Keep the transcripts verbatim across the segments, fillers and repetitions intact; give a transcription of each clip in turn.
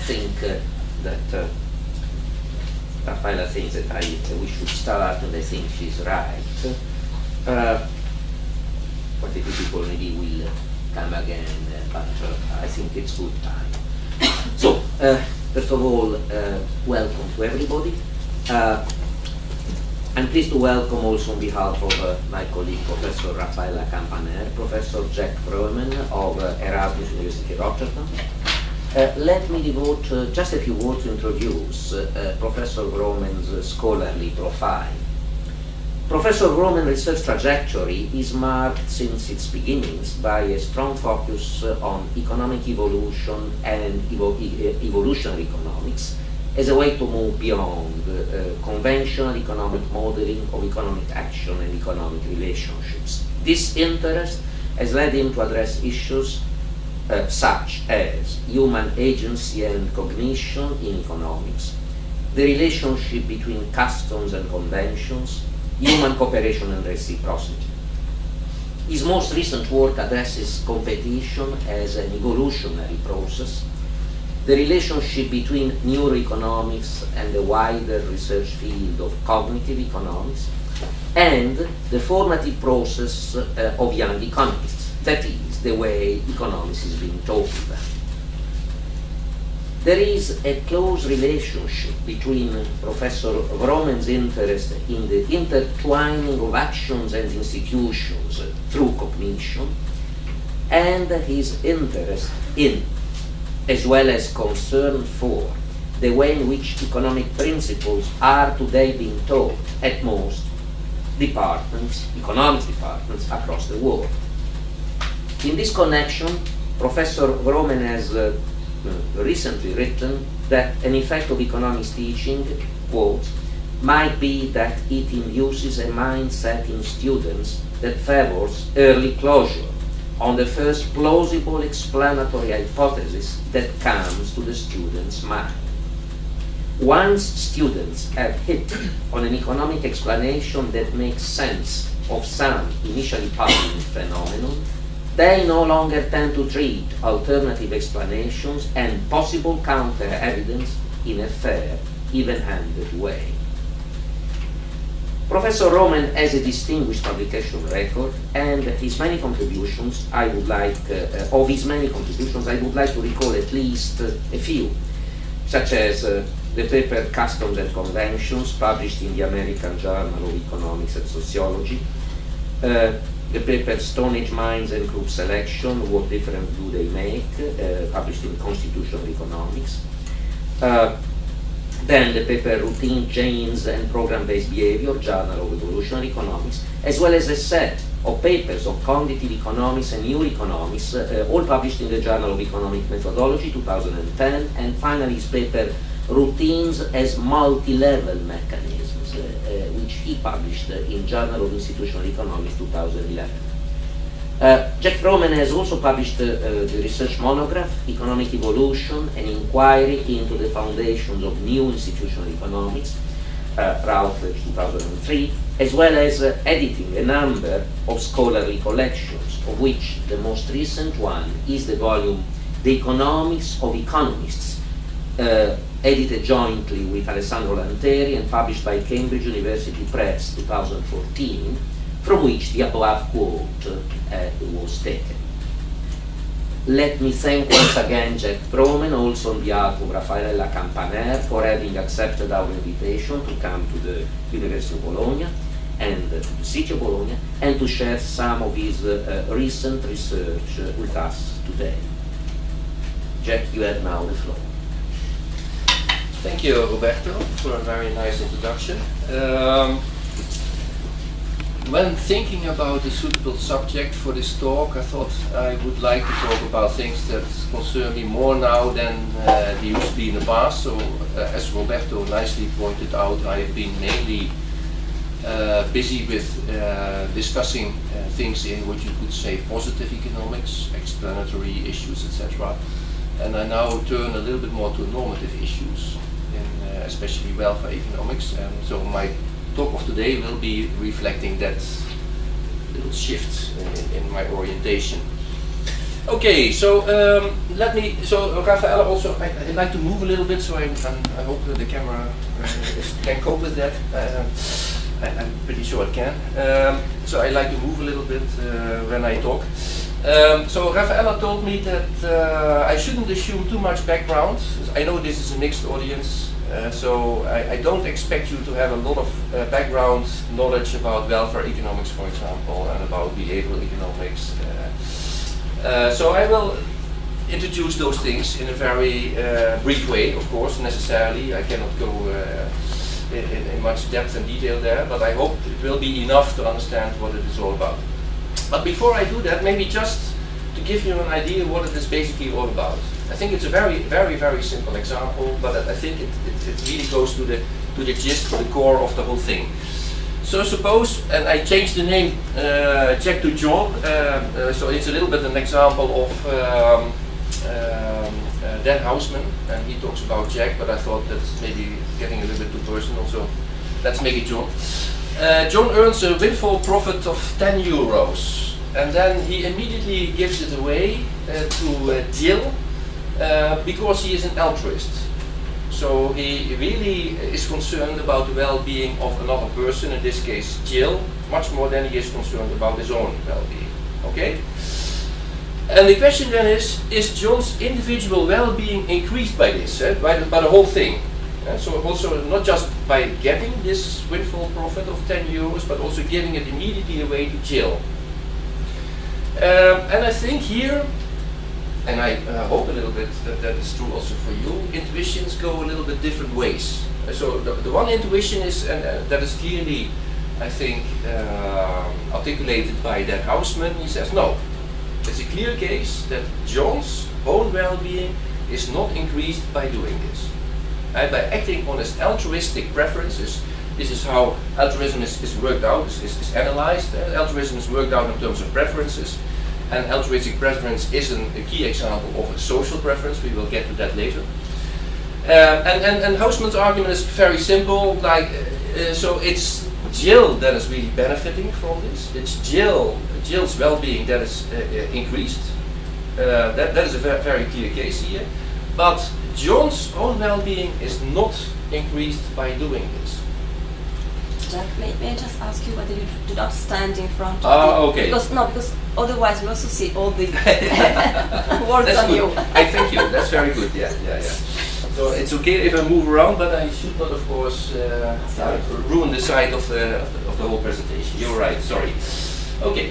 think uh, that uh, Raffaella thinks that I, uh, we should start, and I think she's right. Uh, quite a few people maybe will come again, uh, but uh, I think it's good time. So, uh, first of all, uh, welcome to everybody. Uh, I'm pleased to welcome also on behalf of uh, my colleague, Professor Raffaella Campaner, Professor Jack Vromen of uh, Erasmus University Rotterdam. Uh, let me devote uh, just a few words to introduce uh, uh, Professor Vromen's uh, scholarly profile. Professor Vromen's research trajectory is marked since its beginnings by a strong focus uh, on economic evolution and evo e evolutionary economics as a way to move beyond uh, conventional economic modeling of economic action and economic relationships. This interest has led him to address issues uh, such as human agency and cognition in economics, the relationship between customs and conventions, human cooperation and reciprocity. His most recent work addresses competition as an evolutionary process, the relationship between neuroeconomics and the wider research field of cognitive economics, and the formative process uh, of young economists, that is, the way economics is being taught to them. There is a close relationship between Professor Vromen's interest in the intertwining of actions and institutions through cognition and his interest in, as well as concern for, the way in which economic principles are today being taught at most departments, economics departments across the world. In this connection, Professor Vromen has uh, recently written that an effect of economics teaching, quote, might be that it induces a mindset in students that favors early closure on the first plausible explanatory hypothesis that comes to the student's mind. Once students have hit on an economic explanation that makes sense of some initially puzzling phenomenon, they no longer tend to treat alternative explanations and possible counter-evidence in a fair, even-handed way. Professor Vromen has a distinguished publication record, and his many contributions, I would like, uh, of his many contributions, I would like to recall at least uh, a few, such as uh, the paper Customs and Conventions, published in the American Journal of Economics and Sociology, uh, the paper Stone Age Minds and Group Selection, What Difference Do They Make, uh, published in Constitutional Economics. Uh, then the paper Routine, Chains and Program-Based Behavior, Journal of Evolutionary Economics, as well as a set of papers on cognitive economics and new economics, uh, all published in the Journal of Economic Methodology, two thousand ten, and finally his paper Routines as Multi-Level Mechanisms, uh, uh, which he published uh, in Journal of Institutional Economics, two thousand eleven. Uh, Jack Vromen has also published uh, uh, the research monograph, Economic Evolution, an inquiry into the foundations of new institutional economics, uh, Routledge, two thousand three, as well as uh, editing a number of scholarly collections, of which the most recent one is the volume The Economics of Economists, uh, edited jointly with Alessandro Lanteri and published by Cambridge University Press, two thousand fourteen, from which the above quote uh, was taken. Let me thank once again Jack Vromen, also on behalf of Raffaella Campaner, for having accepted our invitation to come to the University of Bologna and uh, to the city of Bologna, and to share some of his uh, uh, recent research uh, with us today. Jack, you have now the floor. Thank you, Roberto, for a very nice introduction. Um, When thinking about a suitable subject for this talk, I thought I would like to talk about things that concern me more now than uh, they used to be in the past. So, uh, as Roberto nicely pointed out, I have been mainly uh, busy with uh, discussing uh, things in what you could say positive economics, explanatory issues, et cetera. And I now turn a little bit more to normative issues, in, uh, especially welfare economics. And so my talk of today will be reflecting that little shift in, in my orientation. Okay, so um, let me, so Rafaela also, I, I like to move a little bit, so I, I, I hope that the camera uh, is, can cope with that. Uh, I, I'm pretty sure it can. Um, so I like to move a little bit uh, when I talk. Um, so Rafaela told me that uh, I shouldn't assume too much background. I know this is a mixed audience, uh, so I, I don't expect you to have a lot of uh, background knowledge about welfare economics, for example, and about behavioral economics. Uh, Uh, so I will introduce those things in a very uh, brief way, of course, necessarily. I cannot go uh, in, in much depth and detail there, but I hope it will be enough to understand what it is all about. But before I do that, maybe just to give you an idea what it is basically all about. I think it's a very, very, very simple example, but I think it, it, it really goes to the, to the gist, to the core of the whole thing. So suppose, and I changed the name uh, Jack to John, uh, uh, so it's a little bit an example of um, um, uh, Dan Hausman, and he talks about Jack, but I thought that's maybe getting a little bit too personal, so let's make it John. Uh, John earns a windfall profit of ten euros, and then he immediately gives it away uh, to uh, Jill, uh, because he is an altruist. So he really is concerned about the well-being of another person, in this case Jill, much more than he is concerned about his own well-being. Okay? And the question then is, is John's individual well-being increased by this, eh? by, the, by the whole thing? Uh, so also not just by getting this windfall profit of ten euros, but also giving it immediately away to Jill. Um, and I think here, and I uh, hope a little bit that that is true also for you, intuitions go a little bit different ways. Uh, so the, the one intuition is, and uh, that is clearly, I think, uh, articulated by Dan Hausman. He says, no, it's a clear case that John's own well-being is not increased by doing this. Uh, by acting on his altruistic preferences. This is how altruism is, is worked out, is, is, is analyzed. Uh, altruism is worked out in terms of preferences. And altruistic preference is an, a key example of a social preference. We will get to that later. Uh, and, and, and Hausman's argument is very simple. Like, uh, so it's Jill that is really benefiting from this. It's Jill, Jill's well-being that is uh, uh, increased. Uh, that, that is a very, very clear case here. But John's own well-being is not increased by doing this. Jack, may, may I just ask you whether you do not stand in front of Ah, the, okay. Because no, because otherwise we also see all the words That's on good. you. I thank you. That's very good. Yeah, yeah, yeah. So it's okay if I move around, but I should not, of course, uh, uh, ruin the sight of the, of the of the whole presentation. You're right. Sorry. Okay.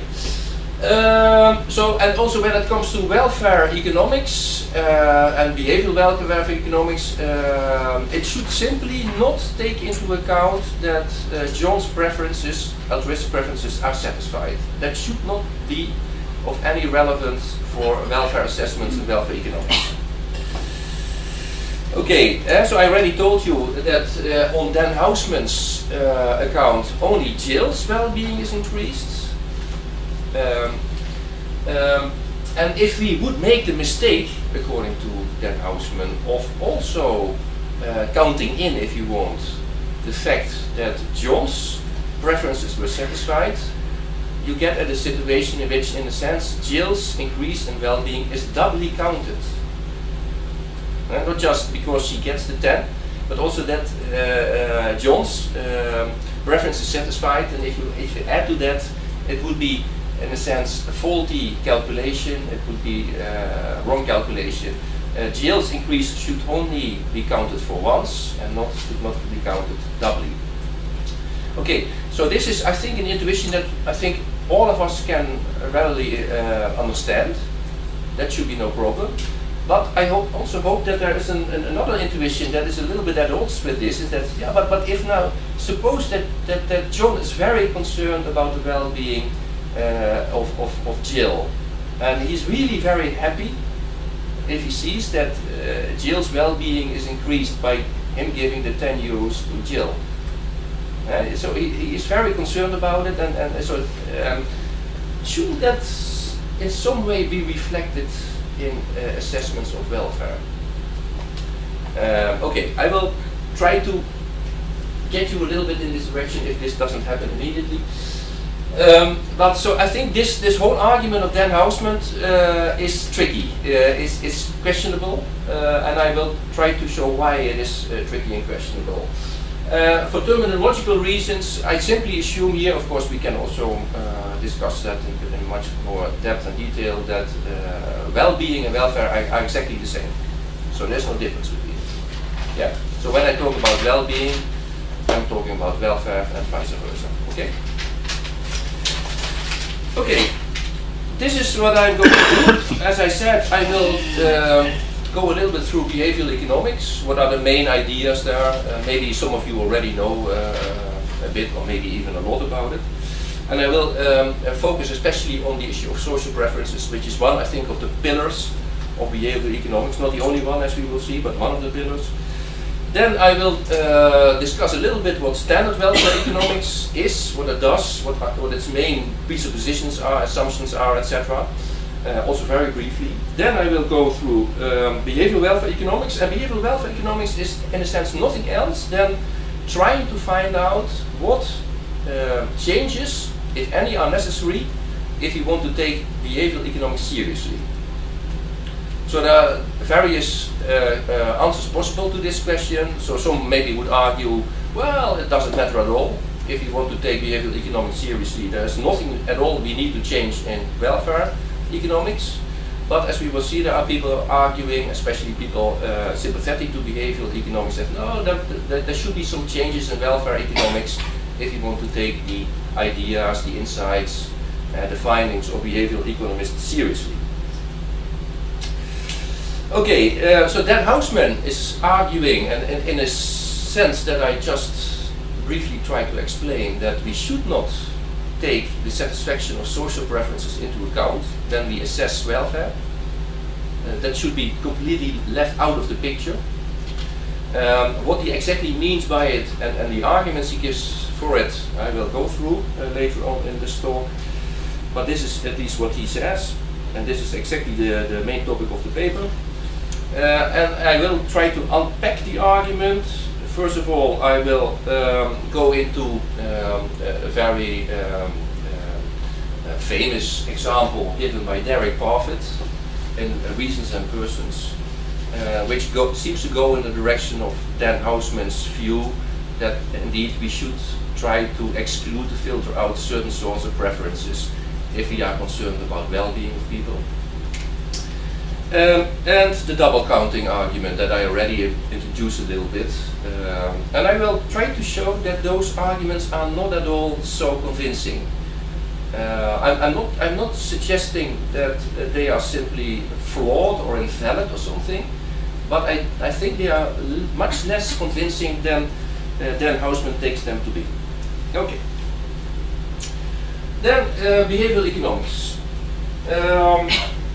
Um, so, and also when it comes to welfare economics uh, and behavioral welfare economics, um, it should simply not take into account that uh, John's preferences, altruistic preferences, are satisfied. That should not be of any relevance for welfare assessments and welfare economics. Okay, uh, so I already told you that uh, on Dan Hausman's uh, account, only Jill's well-being is increased. Um, um, and if we would make the mistake, according to Dan Hausman, of also uh, counting in, if you want, the fact that John's preferences were satisfied, you get at a situation in which, in a sense, Jill's increase in well-being is doubly counted. Uh, not just because she gets the ten, but also that uh, uh, John's um, preference is satisfied, and if you, if you add to that, it would be, in a sense, a faulty calculation, it would be a uh, wrong calculation. Uh, Jill's increase should only be counted for once and not should not be counted doubly. Okay, so this is, I think, an intuition that I think all of us can readily uh, understand. That should be no problem. But I hope, also hope that there is an, an, another intuition that is a little bit at odds with this, is that, yeah, but, but if now, suppose that, that, that John is very concerned about the well-being Uh, of, of, of Jill, and he's really very happy if he sees that uh, Jill's well-being is increased by him giving the ten euros to Jill. Uh, so he, he is very concerned about it, and, and so um, shouldn't that in some way be reflected in uh, assessments of welfare? Um, okay, I will try to get you a little bit in this direction if this doesn't happen immediately. Um, but so I think this this whole argument of Dan Hausman uh, is tricky, uh, is is questionable, uh, and I will try to show why it is uh, tricky and questionable. Uh, for terminological reasons, I simply assume here, of course we can also uh, discuss that in, in much more depth and detail, that uh, well-being and welfare are, are exactly the same. So there's no difference between it. Yeah. So when I talk about well-being, I'm talking about welfare and vice versa. Okay? Okay, this is what I'm going to do. As I said, I will uh, go a little bit through behavioral economics. What are the main ideas there? Uh, maybe some of you already know uh, a bit, or maybe even a lot about it. And I will um, uh, focus especially on the issue of social preferences, which is one, I think, of the pillars of behavioral economics. Not the only one, as we will see, but one of the pillars. Then I will uh, discuss a little bit what standard welfare economics is, what it does, what, what its main presuppositions are, assumptions are, et cetera. Uh, also very briefly. Then I will go through um, behavioral welfare economics, and behavioral welfare economics is, in a sense, nothing else than trying to find out what uh, changes, if any, are necessary if you want to take behavioral economics seriously. So there are various uh, uh, answers possible to this question. So some maybe would argue, well, it doesn't matter at all. If you want to take behavioral economics seriously, there's nothing at all we need to change in welfare economics. But as we will see, there are people arguing, especially people uh, sympathetic to behavioral economics, that no, there, there, there should be some changes in welfare economics if you want to take the ideas, the insights, uh, the findings of behavioral economists seriously. Okay, uh, so Dan Hausman is arguing, and in, in a sense that I just briefly tried to explain, that we should not take the satisfaction of social preferences into account when we assess welfare. Uh, that should be completely left out of the picture. Um, what he exactly means by it, and, and the arguments he gives for it, I will go through uh, later on in this talk. But this is at least what he says, and this is exactly the, the main topic of the paper. Uh, and I will try to unpack the argument. First of all, I will um, go into um, a, a very um, uh, a famous example given by Derek Parfit in uh, Reasons and Persons, uh, which go, seems to go in the direction of Dan Hausman's view that indeed we should try to exclude, to filter out certain sorts of preferences if we are concerned about well-being of people. Um, and the double counting argument that I already introduced a little bit. Um, and I will try to show that those arguments are not at all so convincing. Uh, I'm, I'm, not, I'm not suggesting that uh, they are simply flawed or invalid or something, but I, I think they are much less convincing than, uh, than Hausman takes them to be. Okay. Then uh, behavioral economics. Um,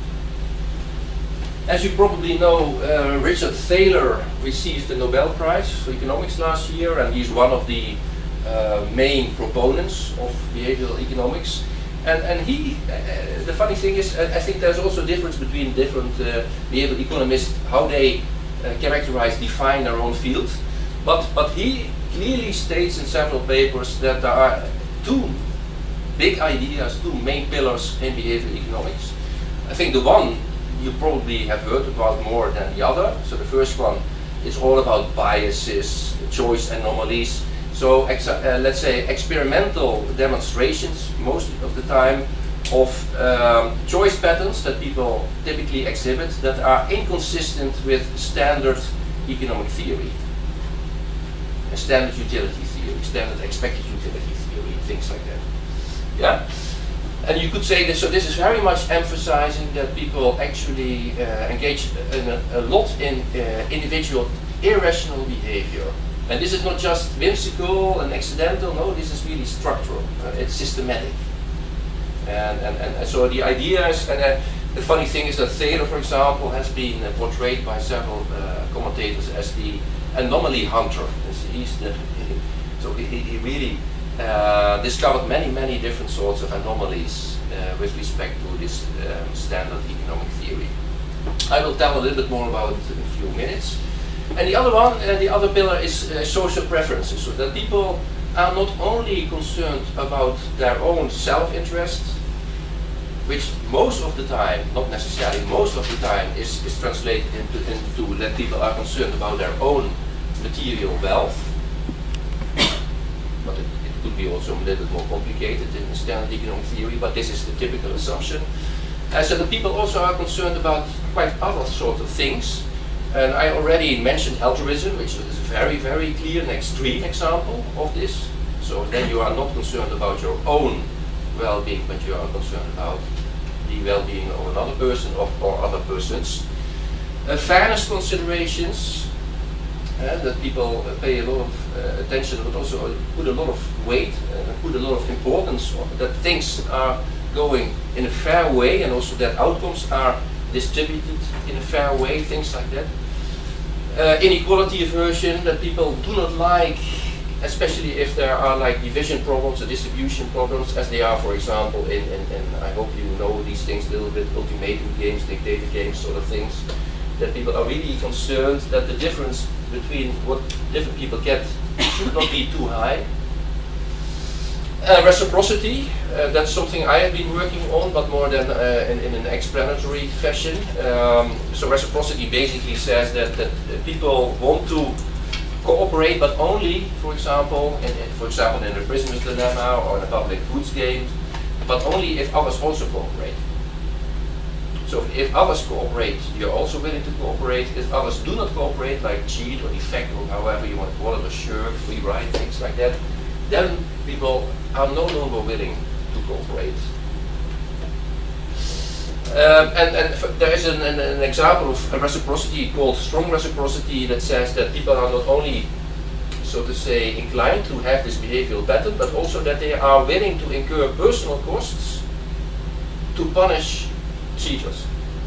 As you probably know, uh, Richard Thaler received the Nobel Prize for economics last year, and he's one of the uh, main proponents of behavioral economics. And, and he, uh, the funny thing is, uh, I think there's also a difference between different uh, behavioral economists, how they uh, characterize, define their own field. But, but he clearly states in several papers that there are two big ideas, two main pillars in behavioral economics. I think the one you probably have heard about more than the other. So the first one is all about biases, choice anomalies. So uh, let's say experimental demonstrations most of the time of um, choice patterns that people typically exhibit that are inconsistent with standard economic theory, standard utility theory, standard expected utility theory, things like that. Yeah. And you could say that, so this is very much emphasizing that people actually uh, engage in a, a lot in uh, individual irrational behavior. And this is not just whimsical and accidental, no, this is really structural, uh, it's systematic. And, and, and so the idea is, and uh, the funny thing is that Thaler, for example, has been uh, portrayed by several uh, commentators as the anomaly hunter. He's the, so he, he really Uh, discovered many, many different sorts of anomalies uh, with respect to this um, standard economic theory. I will tell a little bit more about it in a few minutes. And the other one, uh, the other pillar is uh, social preferences, so that people are not only concerned about their own self-interest, which most of the time, not necessarily most of the time, is, is translated into, into that people are concerned about their own material wealth. But it, it could be also a little bit more complicated in standard economic theory, but this is the typical assumption. And so the people also are concerned about quite other sort of things. And I already mentioned altruism, which is a very, very clear and extreme example of this. So then you are not concerned about your own well-being, but you are concerned about the well-being of another person or, or other persons. Uh, fairness considerations, uh, that people uh, pay a lot of uh, attention, but also put a lot of weight, uh, put a lot of importance on, that things are going in a fair way, and also that outcomes are distributed in a fair way, things like that. Uh, inequality aversion, that people do not like, especially if there are like division problems or distribution problems, as they are, for example, in, in, in I hope you know these things a little bit, ultimatum games, dictator games, sort of things, that people are really concerned that the difference between what different people get should not be too high. Uh, reciprocity, uh, that's something I have been working on, but more than uh, in, in an explanatory fashion. Um, so reciprocity basically says that, that people want to cooperate, but only, for example, in, in, for example, in a prisoner's dilemma or in a public goods game, but only if others also cooperate. So if others cooperate, you're also willing to cooperate. If others do not cooperate, like cheat or defect or however you want to call it, or shirk, free ride, things like that, then people are no longer willing to cooperate. Um, and and there is an, an, an example of a reciprocity called strong reciprocity that says that people are not only, so to say, inclined to have this behavioral pattern, but also that they are willing to incur personal costs to punish cheaters.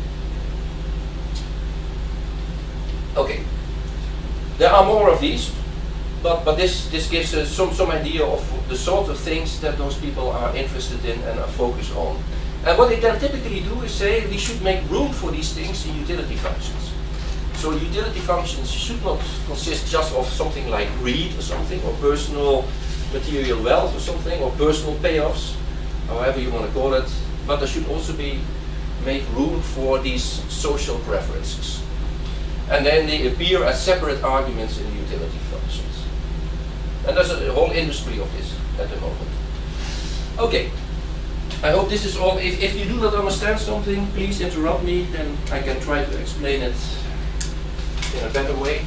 Okay, there are more of these, but but this this gives us some some idea of the sort of things that those people are interested in and are focused on. And what they then typically do is say we should make room for these things in utility functions. So utility functions should not consist just of something like greed or something, or personal material wealth or something, or personal payoffs, however you want to call it, but there should also be make room for these social preferences. And then they appear as separate arguments in utility functions. And there's a whole industry of this at the moment. Okay. I hope this is all. If, if you do not understand something, please interrupt me, then I can try to explain it in a better way.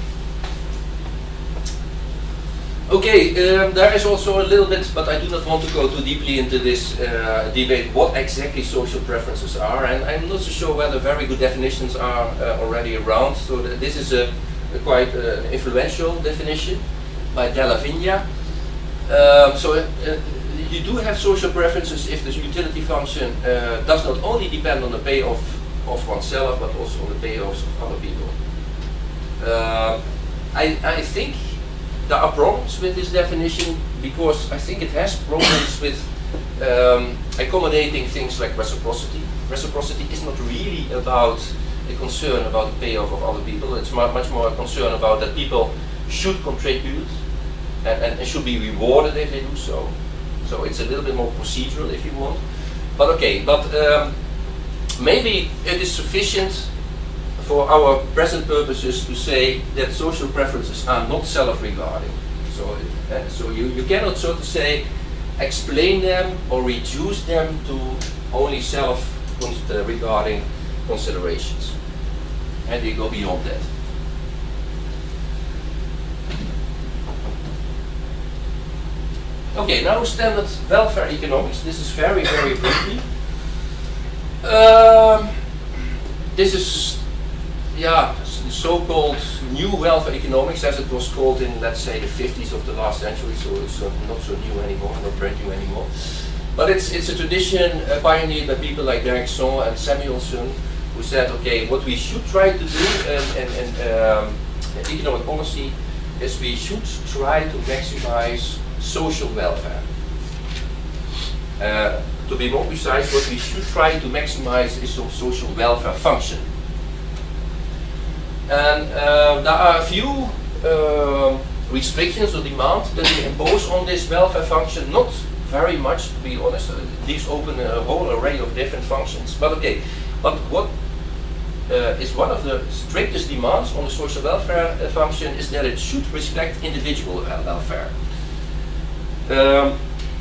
Okay, um, there is also a little bit, but I do not want to go too deeply into this uh, debate, what exactly social preferences are, and I'm not so sure whether very good definitions are uh, already around, so th this is a, a quite uh, influential definition by Della Vigna. Um, so uh, you do have social preferences if the utility function uh, does not only depend on the payoff of oneself, but also on the payoffs of other people. Uh, I, I think there are problems with this definition, because I think it has problems with um, accommodating things like reciprocity. Reciprocity is not really about a concern about the payoff of other people. It's much more a concern about that people should contribute and, and, and should be rewarded if they do so. So it's a little bit more procedural if you want. But okay, but um, maybe it is sufficient for our present purposes to say that social preferences are not self-regarding. So, uh, so you, you cannot, so to say, explain them or reduce them to only self-regarding considerations. And they go beyond that. Okay, now standard welfare economics. This is very, very briefly. Um, this is, yeah, so-called new welfare economics, as it was called in, let's say, the fifties of the last century. So it's uh, not so new anymore, not brand new anymore. But it's it's a tradition uh, pioneered by people like Bergson and Samuelson, who said, okay, what we should try to do in, in, in um, economic policy is we should try to maximize social welfare. Uh, to be more precise, what we should try to maximize is some social welfare function. And uh, there are a few uh, restrictions or demand that they impose on this welfare function. Not very much, to be honest. It leaves open a whole array of different functions. But okay, but what uh, is one of the strictest demands on the social welfare uh, function is that it should respect individual uh, welfare. Um,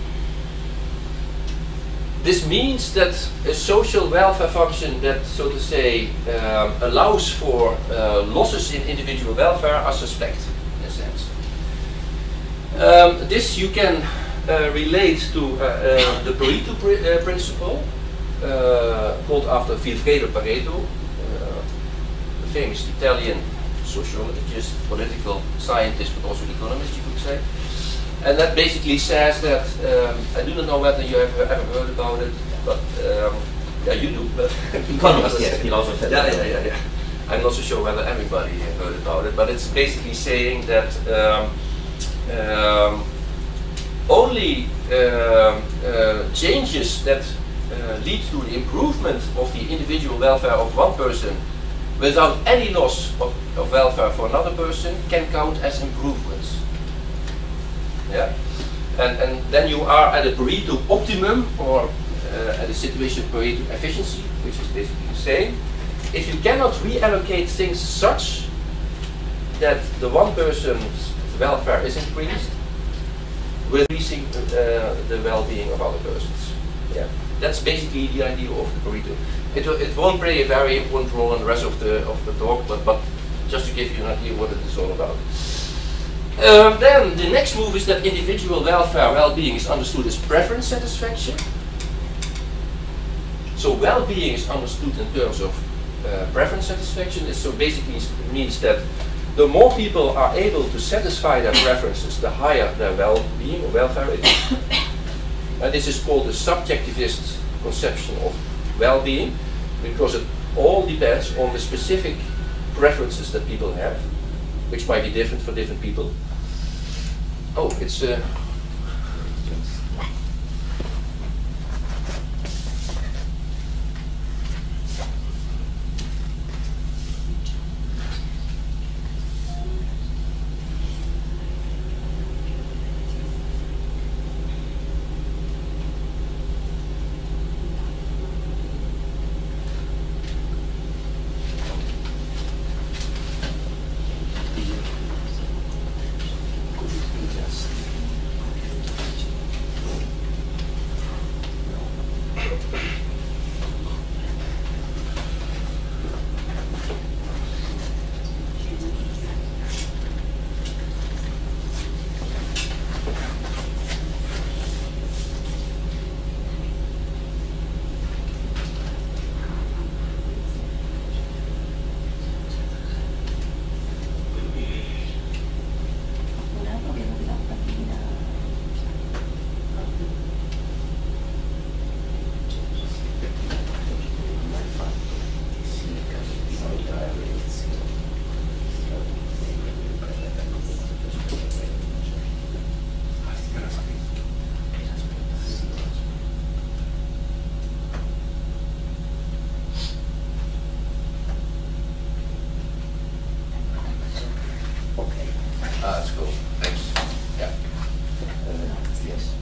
This means that a social welfare function that, so to say, um, allows for uh, losses in individual welfare are suspect, in a sense. Um, this you can uh, relate to uh, uh, the Pareto pr uh, principle, uh, called after Vilfredo Pareto, uh, the famous Italian sociologist, political scientist, but also economist, you could say. And that basically says that, um, I do not know whether you have ever heard about it, but um, yeah, you do. But Economist, yes, philosopher. Yeah, yeah, yeah, yeah. I'm not so sure whether everybody heard about it, but it's basically saying that um, um, only um, uh, changes that uh, lead to the improvement of the individual welfare of one person without any loss of, of welfare for another person can count as improvements. Yeah, and and then you are at a Pareto optimum, or uh, at a situation of Pareto efficiency, which is basically the same. If you cannot reallocate things such that the one person's welfare is increased, with increasing uh, the well-being of other persons. Yeah, that's basically the idea of the Pareto. It it won't play a very important role in the rest of the of the talk, but but just to give you an idea what it is all about. Um, then the next move is that individual welfare, well-being is understood as preference satisfaction. So well-being is understood in terms of uh, preference satisfaction. So basically it means that the more people are able to satisfy their preferences, the higher their well-being or welfare is. And this is called the subjectivist conception of well-being, because it all depends on the specific preferences that people have, which might be different for different people. Oh, it's uh, Ah, that's cool. Thanks. Yeah. Uh, yes.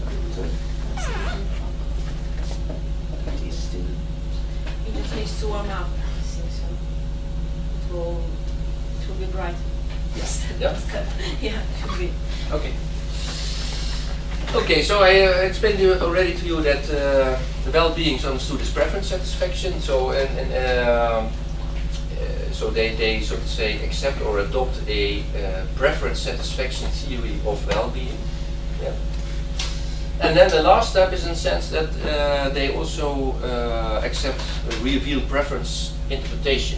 It is still. It just needs to warm up. So, so it will, it will be bright. Yes. Yeah. Yeah, it should be. Okay. Okay, so I uh, explained you already to you that uh, the well-being is understood as preference satisfaction. So and, and um, uh, so they they so to say accept or adopt a uh, preference satisfaction theory of well-being. Yeah. And then the last step is in the sense that uh, they also uh, accept a revealed preference interpretation,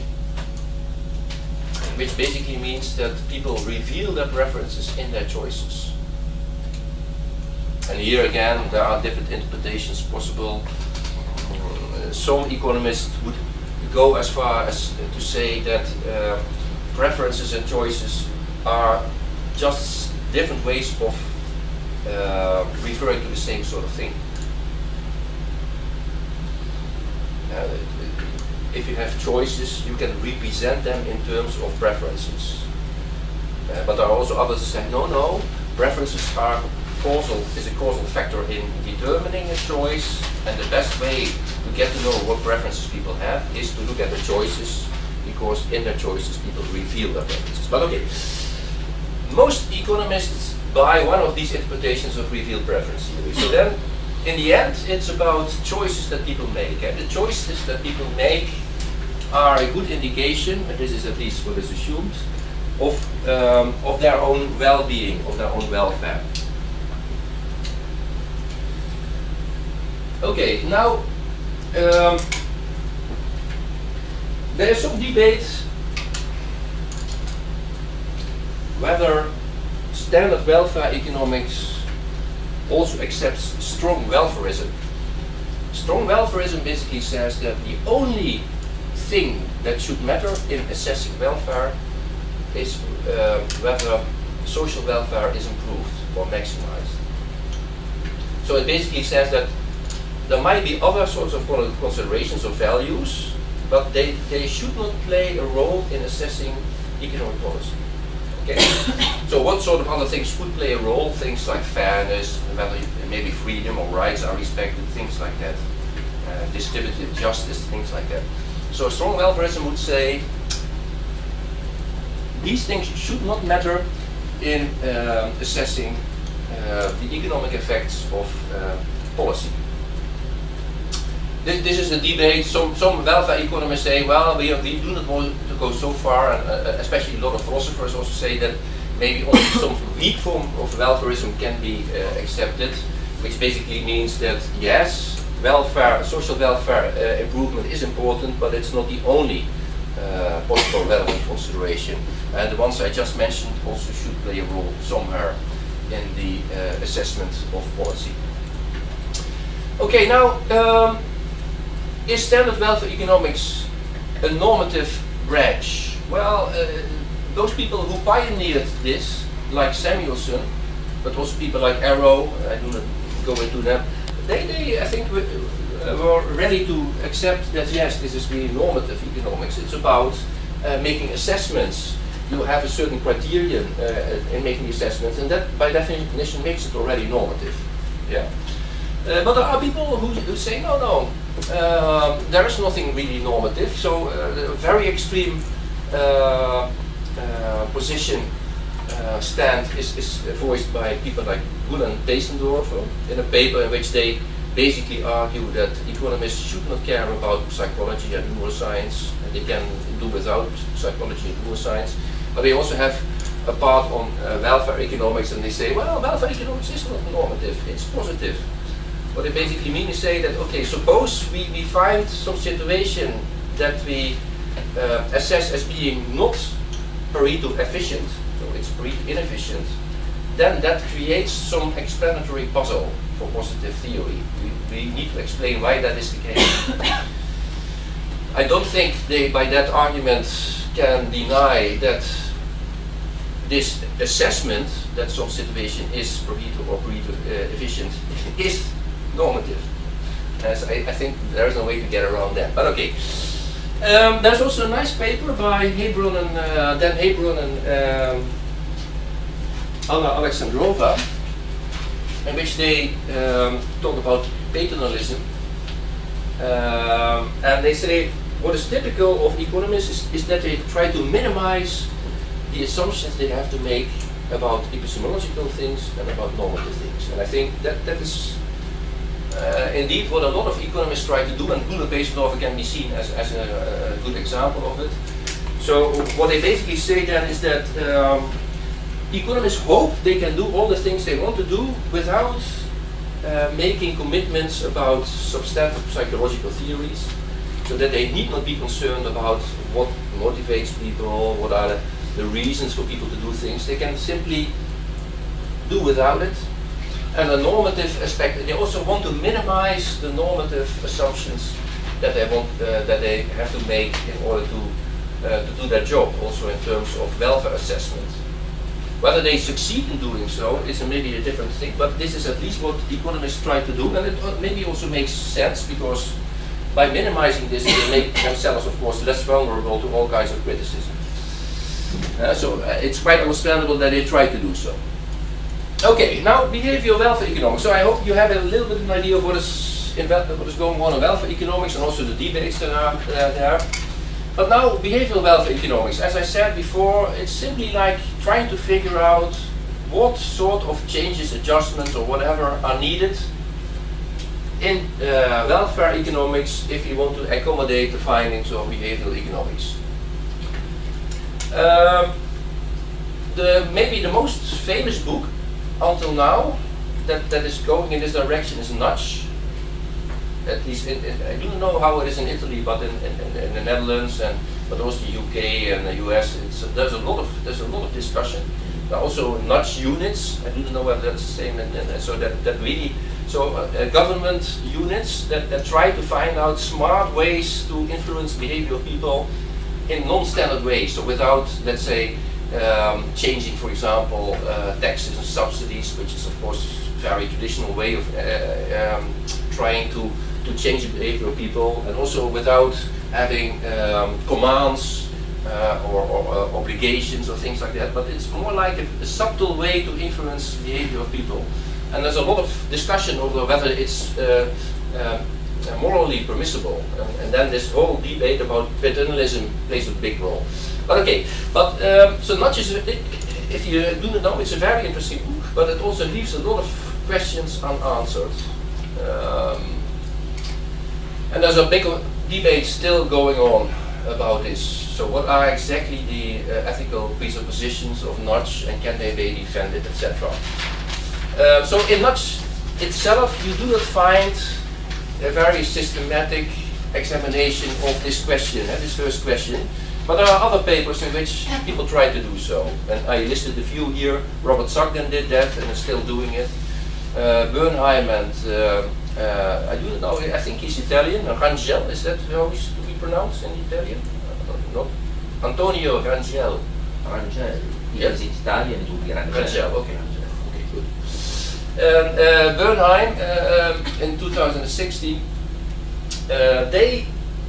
which basically means that people reveal their preferences in their choices. And here again, there are different interpretations possible. Uh, some economists would go as far as to say that uh, preferences and choices are just different ways of uh, referring to the same sort of thing. Uh, if you have choices, you can represent them in terms of preferences. Uh, but there are also others who say, no, no, preferences are causal, is a causal factor in determining a choice, and the best way to get to know what preferences people have is to look at the choices, because in their choices people reveal their preferences. But okay, most economists buy one of these interpretations of revealed preference theory. So then, in the end, it's about choices that people make. And the choices that people make are a good indication, and this is at least what is assumed, of, um, of their own well-being, of their own welfare. Okay, now um, there is some debate whether standard welfare economics also accepts strong welfarism. Strong welfarism basically says that the only thing that should matter in assessing welfare is uh, whether social welfare is improved or maximized. So it basically says that there might be other sorts of considerations or values, but they, they should not play a role in assessing economic policy. Okay? So what sort of other things would play a role? Things like fairness, whether maybe freedom or rights are respected, things like that. Uh, distributive justice, things like that. So strong welfarism would say these things should not matter in uh, assessing uh, the economic effects of uh, policy. This, this is a debate. Some, some welfare economists say, well, we, we do not want to go so far, and uh, especially a lot of philosophers also say that maybe only some weak form of welfarism can be uh, accepted, which basically means that yes, welfare, social welfare uh, improvement is important, but it's not the only uh, possible relevant consideration. And the ones I just mentioned also should play a role somewhere in the uh, assessment of policy. Okay, now, um, is standard welfare economics a normative branch? Well, uh, those people who pioneered this, like Samuelson, but also people like Arrow, I do not go into them, they, they I think, were, uh, were ready to accept that yes, this is really normative economics. It's about uh, making assessments. You have a certain criterion uh, in making assessments, and that by definition makes it already normative. Yeah. Uh, but there are people who, who say, no, no, uh, there is nothing really normative. So uh, a very extreme uh, uh, position uh, stand is, is voiced by people like Bull and Deisendorf in a paper in which they basically argue that economists should not care about psychology and neuroscience. And they can do without psychology and neuroscience. But they also have a part on uh, welfare economics, and they say, well, welfare economics is not normative, it's positive. What they basically mean is say that, okay, suppose we, we find some situation that we uh, assess as being not Pareto efficient, so it's Pareto inefficient, then that creates some explanatory puzzle for positive theory. We, we need to explain why that is the case. I don't think they, by that argument, can deny that this assessment that some situation is Pareto or Pareto uh, efficient is normative. As I, I think there is no way to get around that. But okay. Um, there's also a nice paper by Hebron and uh, Dan Hebron and um, Anna Alexandrova, in which they um, talk about paternalism, um, and they say what is typical of economists is, is that they try to minimize the assumptions they have to make about epistemological things and about normative things. And I think that that is uh, indeed what a lot of economists try to do, and Bull and Deisendorf can be seen as, as a, a good example of it. So what they basically say then is that um, economists hope they can do all the things they want to do without uh, making commitments about substantive psychological theories, so that they need not be concerned about what motivates people, what are the, the reasons for people to do things. They can simply do without it. And a normative aspect, they also want to minimize the normative assumptions that they want, uh, that they have to make in order to, uh, to do their job, also in terms of welfare assessment. Whether they succeed in doing so is a maybe a different thing, but this is at least what economists try to do, and it maybe also makes sense, because by minimizing this, they make themselves, of course, less vulnerable to all kinds of criticism. Uh, so uh, it's quite understandable that they try to do so. Okay, now behavioral welfare economics. So I hope you have a little bit of an idea of what is, in wel what is going on in welfare economics and also the debates that are uh, there. But now behavioral welfare economics, as I said before, it's simply like trying to figure out what sort of changes, adjustments or whatever are needed in uh, welfare economics if you want to accommodate the findings of behavioral economics. Um, the, maybe the most famous book until now that, that is going in this direction is Nudge. At least in, in, I don't know how it is in Italy, but in, in, in the Netherlands and but also the U K and the U S, it's, uh, there's a lot of there's a lot of discussion. There are also nudge units. I don't know whether that's the same. And, and so that that really so uh, uh, government units that, that try to find out smart ways to influence behavior of people in non-standard ways. So without, let's say, um, changing, for example, uh, taxes and subsidies, which is of course a very traditional way of uh, um, trying to to change the behavior of people, and also without having um, commands uh, or, or uh, obligations or things like that. But it's more like a, a subtle way to influence the behavior of people. And there's a lot of discussion over whether it's uh, uh, morally permissible. And, and then this whole debate about paternalism plays a big role. But okay, but um, so not just it, if you do not know, it's a very interesting book, but it also leaves a lot of questions unanswered. Um, and there's a big debate still going on about this. So what are exactly the uh, ethical presuppositions of nudge, and can they be defended, et cetera. Uh, so in nudge itself, you do not find a very systematic examination of this question, uh, this first question. But there are other papers in which people try to do so. And I listed a few here. Robert Sugden did that and is still doing it. Uh, Bernheim and uh, uh, I do not know, I think he's Italian. Rangel, is that how he's to be pronounced in Italian? I don't know. Antonio Rangel. Rangel. Yes, it's Italian, it would be Rangel. Rangel, okay. Okay, good. And uh, Bernheim uh, um, in two thousand sixteen, uh, they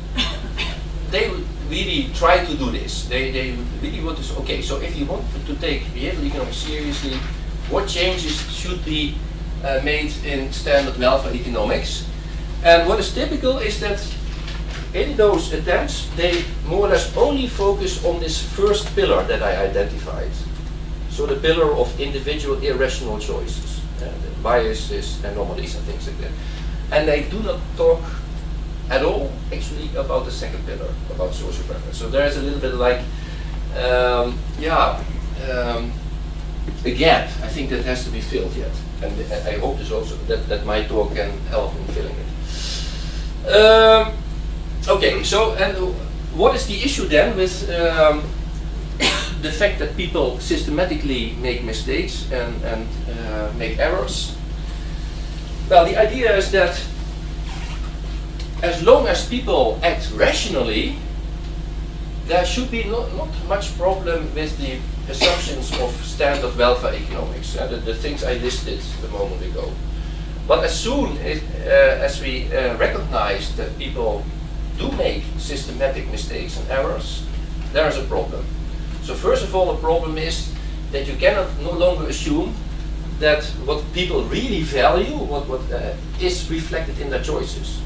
they really try to do this. They they really want to say, okay, so if you want to take behavioral economics seriously, what changes should be uh, made in standard welfare economics? And what is typical is that in those attempts, they more or less only focus on this first pillar that I identified. So the pillar of individual irrational choices, uh, the biases, anomalies and things like that. And they do not talk at all actually about the second pillar, about social preference. So there is a little bit like, um, yeah, um, a gap. I think that has to be filled yet. And I hope this also, that, that my talk can help in filling it. Um, okay, so and what is the issue then with um, the fact that people systematically make mistakes and, and uh, make errors? Well, the idea is that as long as people act rationally, there should be not, not much problem with the assumptions of standard welfare economics, uh, the, the things I listed a moment ago. But as soon as, uh, as we uh, recognize that people do make systematic mistakes and errors, there is a problem. So first of all, the problem is that you cannot no longer assume that what people really value, what, what uh, is reflected in their choices.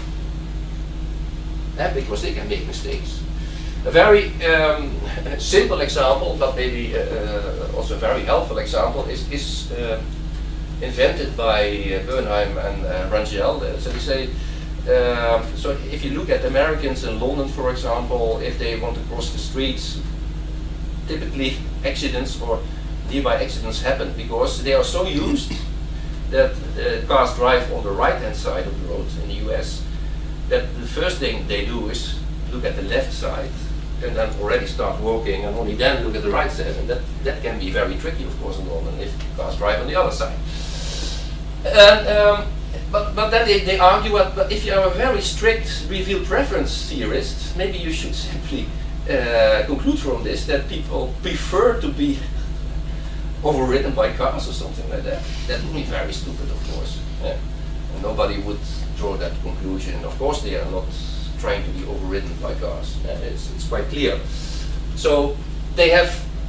Uh, because they can make mistakes. A very um, simple example, but maybe uh, also a very helpful example, is, is uh, invented by uh, Bernheim and uh, Rangel. Uh, so they say, uh, so if you look at Americans in London, for example, if they want to cross the streets, typically accidents or nearby accidents happen because they are so used that uh, cars drive on the right-hand side of the road in the U S that the first thing they do is look at the left side and then already start walking and only then look at the right side, and that, that can be very tricky of course in London if cars drive on the other side. And, um, but, but then they, they argue, well, but if you are a very strict revealed preference theorist, maybe you should simply uh, conclude from this that people prefer to be overridden by cars or something like that. That would be very stupid of course. Yeah. And nobody would draw that conclusion. Of course they are not trying to be overridden by cars. Uh, it's, it's quite clear. So they have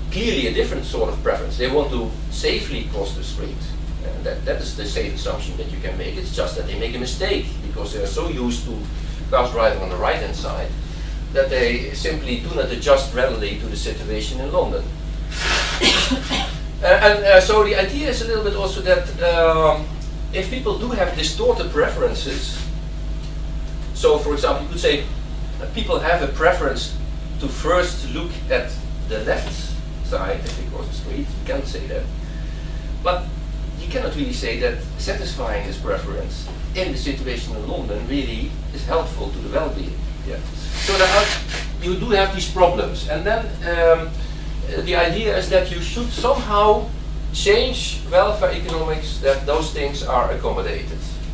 clearly a different sort of preference. They want to safely cross the street. And that, that is the safe assumption that you can make. It's just that they make a mistake because they are so used to cars driving on the right hand side that they simply do not adjust readily to the situation in London. uh, and uh, so the idea is a little bit also that um, if people do have distorted preferences, so for example, you could say uh, people have a preference to first look at the left side if they cross the street. You can't say that. But you cannot really say that satisfying this preference in the situation in London really is helpful to the well-being. Yeah. So there are, you do have these problems. And then um, the idea is that you should somehow change welfare economics that those things are accommodated.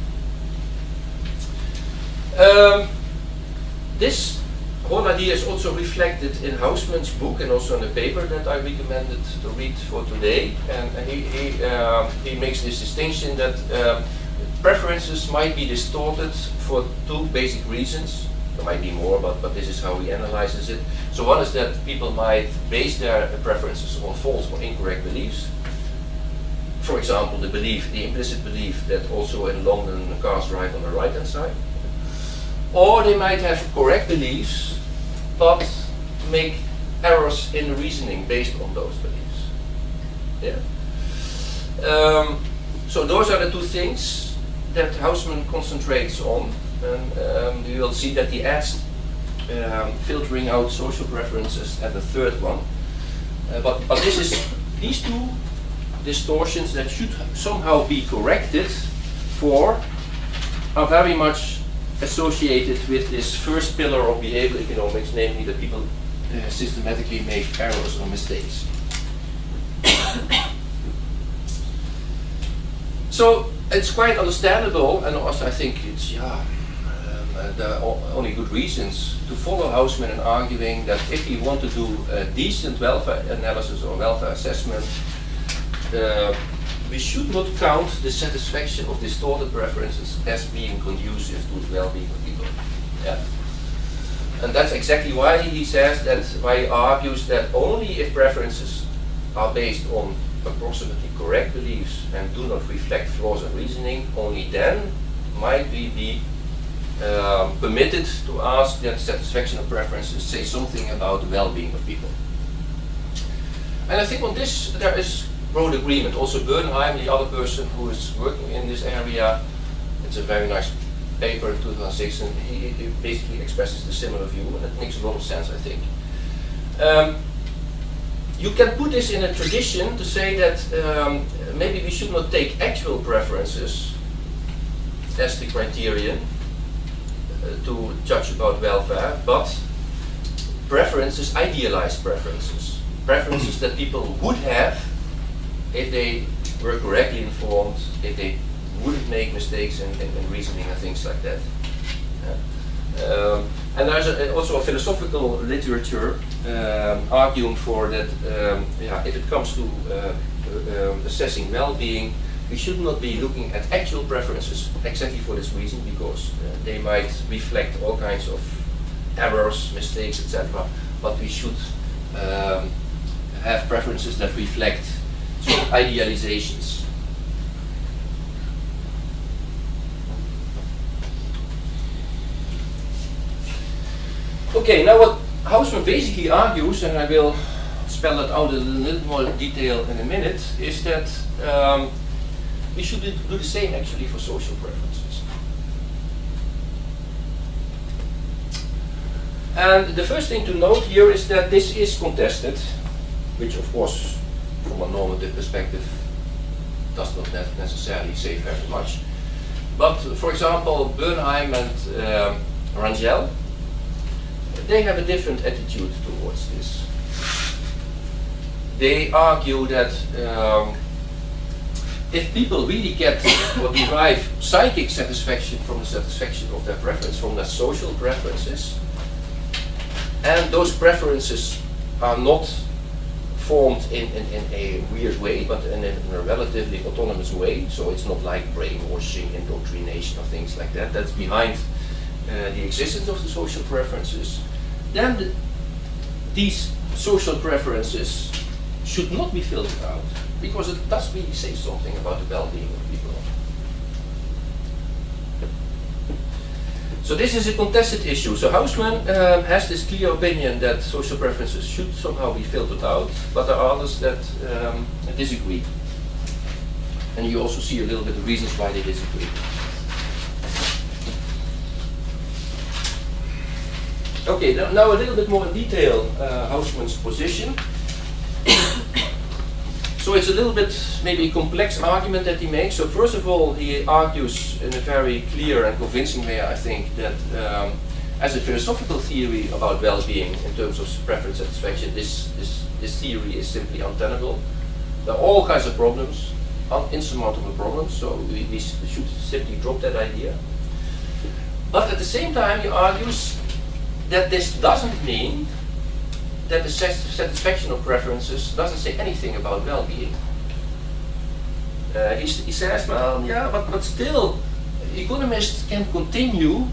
Um, this whole idea is also reflected in Hausmann's book and also in the paper that I recommended to read for today. And, and he, he, uh, he makes this distinction that um, preferences might be distorted for two basic reasons. There might be more, but, but this is how he analyzes it. So one is that people might base their preferences on false or incorrect beliefs. For example, the belief, the implicit belief that also in London cars drive on the right-hand side. Or they might have correct beliefs, but make errors in the reasoning based on those beliefs. Yeah. Um, so those are the two things that Hausmann concentrates on, and um, you will see that he adds um, filtering out social preferences at the third one. Uh, but but this is these two distortions that should somehow be corrected for are very much associated with this first pillar of behavioral economics, namely that people uh, systematically make errors or mistakes. So it's quite understandable, and also I think it's yeah, um, uh, there are only good reasons to follow Hausmann in arguing that if you want to do a decent welfare analysis or welfare assessment, uh, we should not count the satisfaction of distorted preferences as being conducive to the well-being of people. Yeah. And that's exactly why he says that, why he argues that only if preferences are based on approximately correct beliefs and do not reflect flaws in reasoning, only then might we be uh, permitted to ask that satisfaction of preferences say something about the well-being of people. And I think on this there is broad agreement. Also Bernheim, the other person who is working in this area, it's a very nice paper in two thousand six, and he, he basically expresses the similar view, and it makes a lot of sense, I think. Um, you can put this in a tradition to say that um, maybe we should not take actual preferences as the criterion uh, to judge about welfare, but preferences, idealized preferences, preferences that people would have if they were correctly informed, if they wouldn't make mistakes in, in, in reasoning and things like that. Yeah. Um, and there's a, also a philosophical literature um, arguing for that um, yeah, if it comes to uh, uh, um, assessing well-being, we should not be looking at actual preferences exactly for this reason, because uh, they might reflect all kinds of errors, mistakes, et cetera. But we should um, have preferences that reflect sort of idealizations. Okay, now what Hausmann basically argues, and I will spell it out in a little more detail in a minute, is that um, we should do the same actually for social preferences. And the first thing to note here is that this is contested, which of course from a normative perspective does not necessarily say very much. But for example, Bernheim and um, Rangel, they have a different attitude towards this. They argue that um, if people really get or derive psychic satisfaction from the satisfaction of their preference, from their social preferences, and those preferences are not formed in, in, in a weird way, but in a, in a relatively autonomous way, so it's not like brainwashing, indoctrination or things like that, that's behind uh, the existence of the social preferences, then the, these social preferences should not be filtered out, because it does really say something about the well-being of people. So this is a contested issue. So Hausman um, has this clear opinion that social preferences should somehow be filtered out, but there are others that um, disagree. And you also see a little bit of reasons why they disagree. Okay, now, now a little bit more in detail, uh, Hausman's position. So it's a little bit maybe a complex argument that he makes. So first of all, he argues in a very clear and convincing way, I think, that um, as a philosophical theory about well-being in terms of preference satisfaction, this, this, this theory is simply untenable. There are all kinds of problems, insurmountable problems, so we, we should simply drop that idea. But at the same time, he argues that this doesn't mean that the satisfaction of preferences doesn't say anything about well-being. Uh, he, he says, well, yeah, but, but still, economists can continue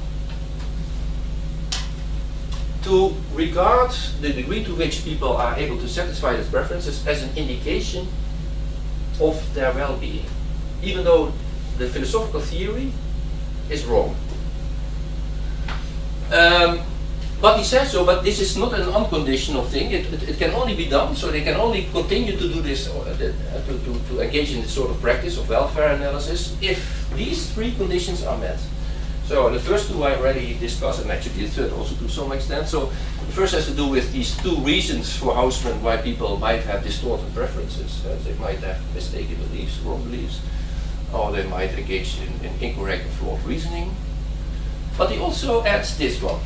to regard the degree to which people are able to satisfy these preferences as an indication of their well-being, even though the philosophical theory is wrong. Um, But he says so, but this is not an unconditional thing. It, it, it can only be done, so they can only continue to do this, uh, to, to, to engage in this sort of practice of welfare analysis, if these three conditions are met. So the first two I already discussed, and actually the third also to some extent. So the first has to do with these two reasons for Hausman why people might have distorted preferences. Uh, they might have mistaken beliefs, wrong beliefs, or they might engage in, in incorrect and flawed reasoning. But he also adds this one.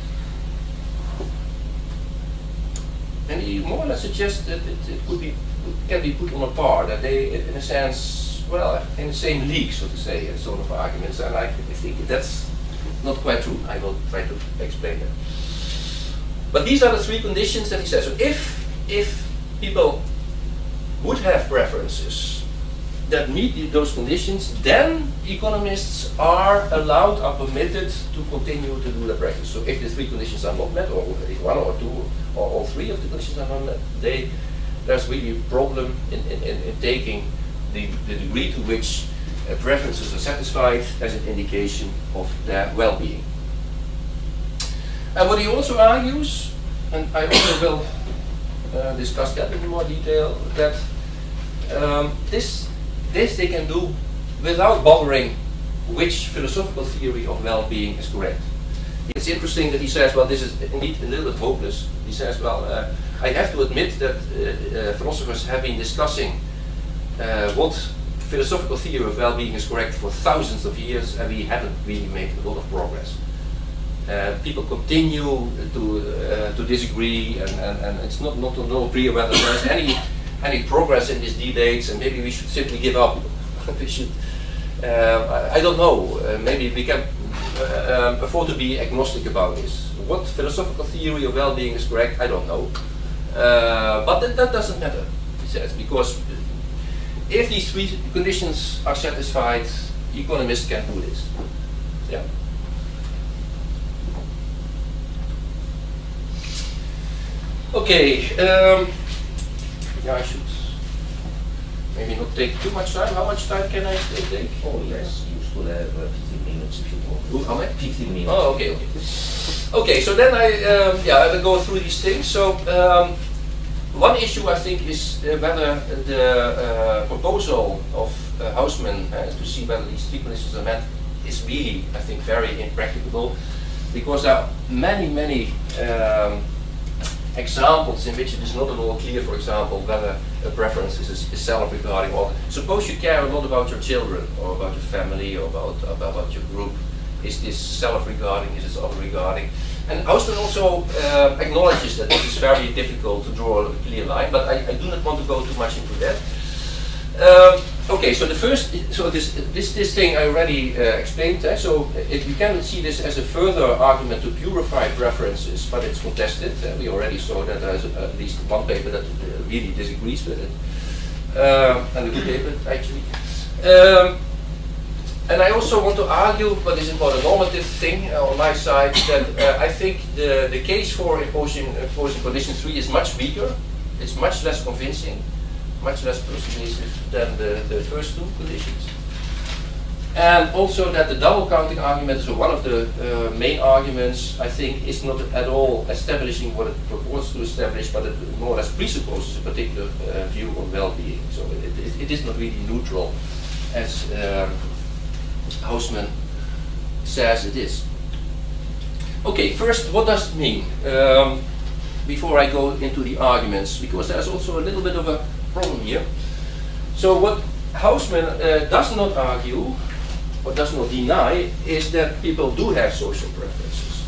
And he more or less suggests that it, it could be, can be put on a par, that they, in a sense, well, in the same league, so to say, uh, sort of arguments. And I think that's not quite true. I will try to explain that. But these are the three conditions that he says. So if, if people would have preferences that meet the, those conditions, then economists are allowed, are permitted to continue to do the practice. So if the three conditions are not met, or if one or two, or all three of the conditions are not met, they, there's really a problem in, in, in, in taking the, the degree to which uh, preferences are satisfied as an indication of their well-being. And what he also argues, and I also will uh, discuss that in more detail, that um, this, this they can do without bothering which philosophical theory of well-being is correct. It's interesting that he says, well, this is indeed a little bit hopeless. He says, well, uh, I have to admit that uh, uh, philosophers have been discussing uh, what philosophical theory of well-being is correct for thousands of years, and we haven't really made a lot of progress. Uh, people continue to uh, to disagree, and, and, and it's not not no clear whether there's any any progress in these debates, and maybe we should simply give up. we should. Uh, I, I don't know. Uh, maybe we can uh, um, afford to be agnostic about this. What philosophical theory of well-being is correct, I don't know. Uh, but that, that doesn't matter, he says, because if these three conditions are satisfied, economists can do this. Yeah. Okay. Um, yeah, I should maybe not take too much time. How much time can I take? Oh yes, you still have uh, fifteen minutes if you want. How much? fifteen minutes. Oh, okay, okay. Okay, so then I, um, yeah, I will go through these things. So um, one issue I think is uh, whether the uh, proposal of uh, Hausman uh, to see whether these three conditions are met is really, I think, very impracticable, because there are many, many um, examples in which it is not at all clear, for example, whether a preference is, is self-regarding. Or suppose you care a lot about your children, or about your family, or about, about your group. Is this self-regarding, is this other-regarding? And Hausman also uh, acknowledges that this is very difficult to draw a clear line, but I, I do not want to go too much into that. Um, okay, so the first, so this this this thing I already uh, explained. Eh? So if you can see this as a further argument to purify preferences, but it's contested. Uh, we already saw that there's at least one paper that uh, really disagrees with it, um, and a good paper actually. Um, and I also want to argue, but this is more a normative thing uh, on my side, that uh, I think the the case for imposing imposing condition three is much weaker. it's much less convincing, much less persuasive than the, the first two conditions. And also that the double counting argument is one of the uh, main arguments, I think, is not at all establishing what it purports to establish, but it more or less presupposes a particular uh, view on well-being. So it, it, it is not really neutral, as um, Hausman says it is. Okay, first, what does it mean? Um, before I go into the arguments, because there's also a little bit of a problem here. So what Hausman uh, does not argue, or does not deny, is that people do have social preferences.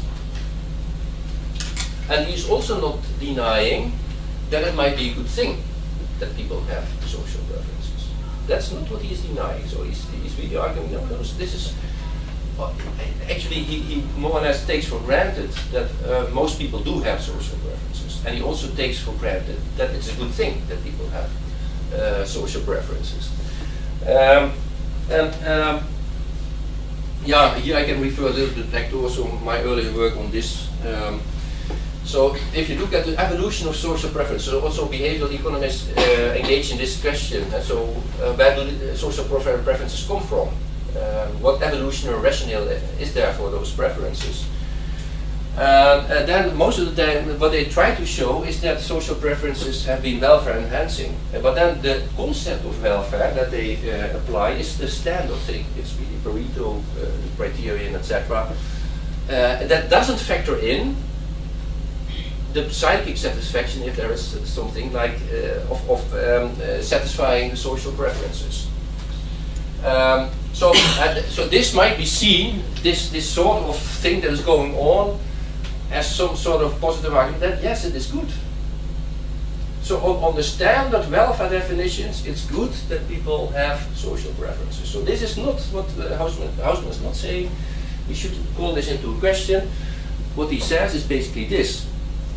And he's also not denying that it might be a good thing that people have social preferences. That's not what he's denying. So he's, he's really arguing, no, no, this is, well, actually he, he more or less takes for granted that uh, most people do have social preferences. And he also takes for granted that it's a good thing that people have uh, social preferences. Um, and um, yeah, here I can refer a little bit back to also my earlier work on this. Um, so if you look at the evolution of social preferences, also behavioral economists uh, engage in this question. Uh, so uh, where do the social prefer preferences come from? Um, what evolutionary rationale is there for those preferences? Um, and then most of the time what they try to show is that social preferences have been welfare enhancing. Uh, but then the concept of welfare that they uh, apply is the standard thing. It's really Pareto uh, criterion, et cetera. Uh, that doesn't factor in the psychic satisfaction, if there is something like uh, of, of um, uh, satisfying the social preferences. Um, so, uh, so this might be seen, this, this sort of thing that is going on, as some sort of positive argument that yes, it is good. So on, on the standard welfare definitions, it's good that people have social preferences. So this is not what uh, Hausman, Hausman is not saying. We should call this into question. What he says is basically this: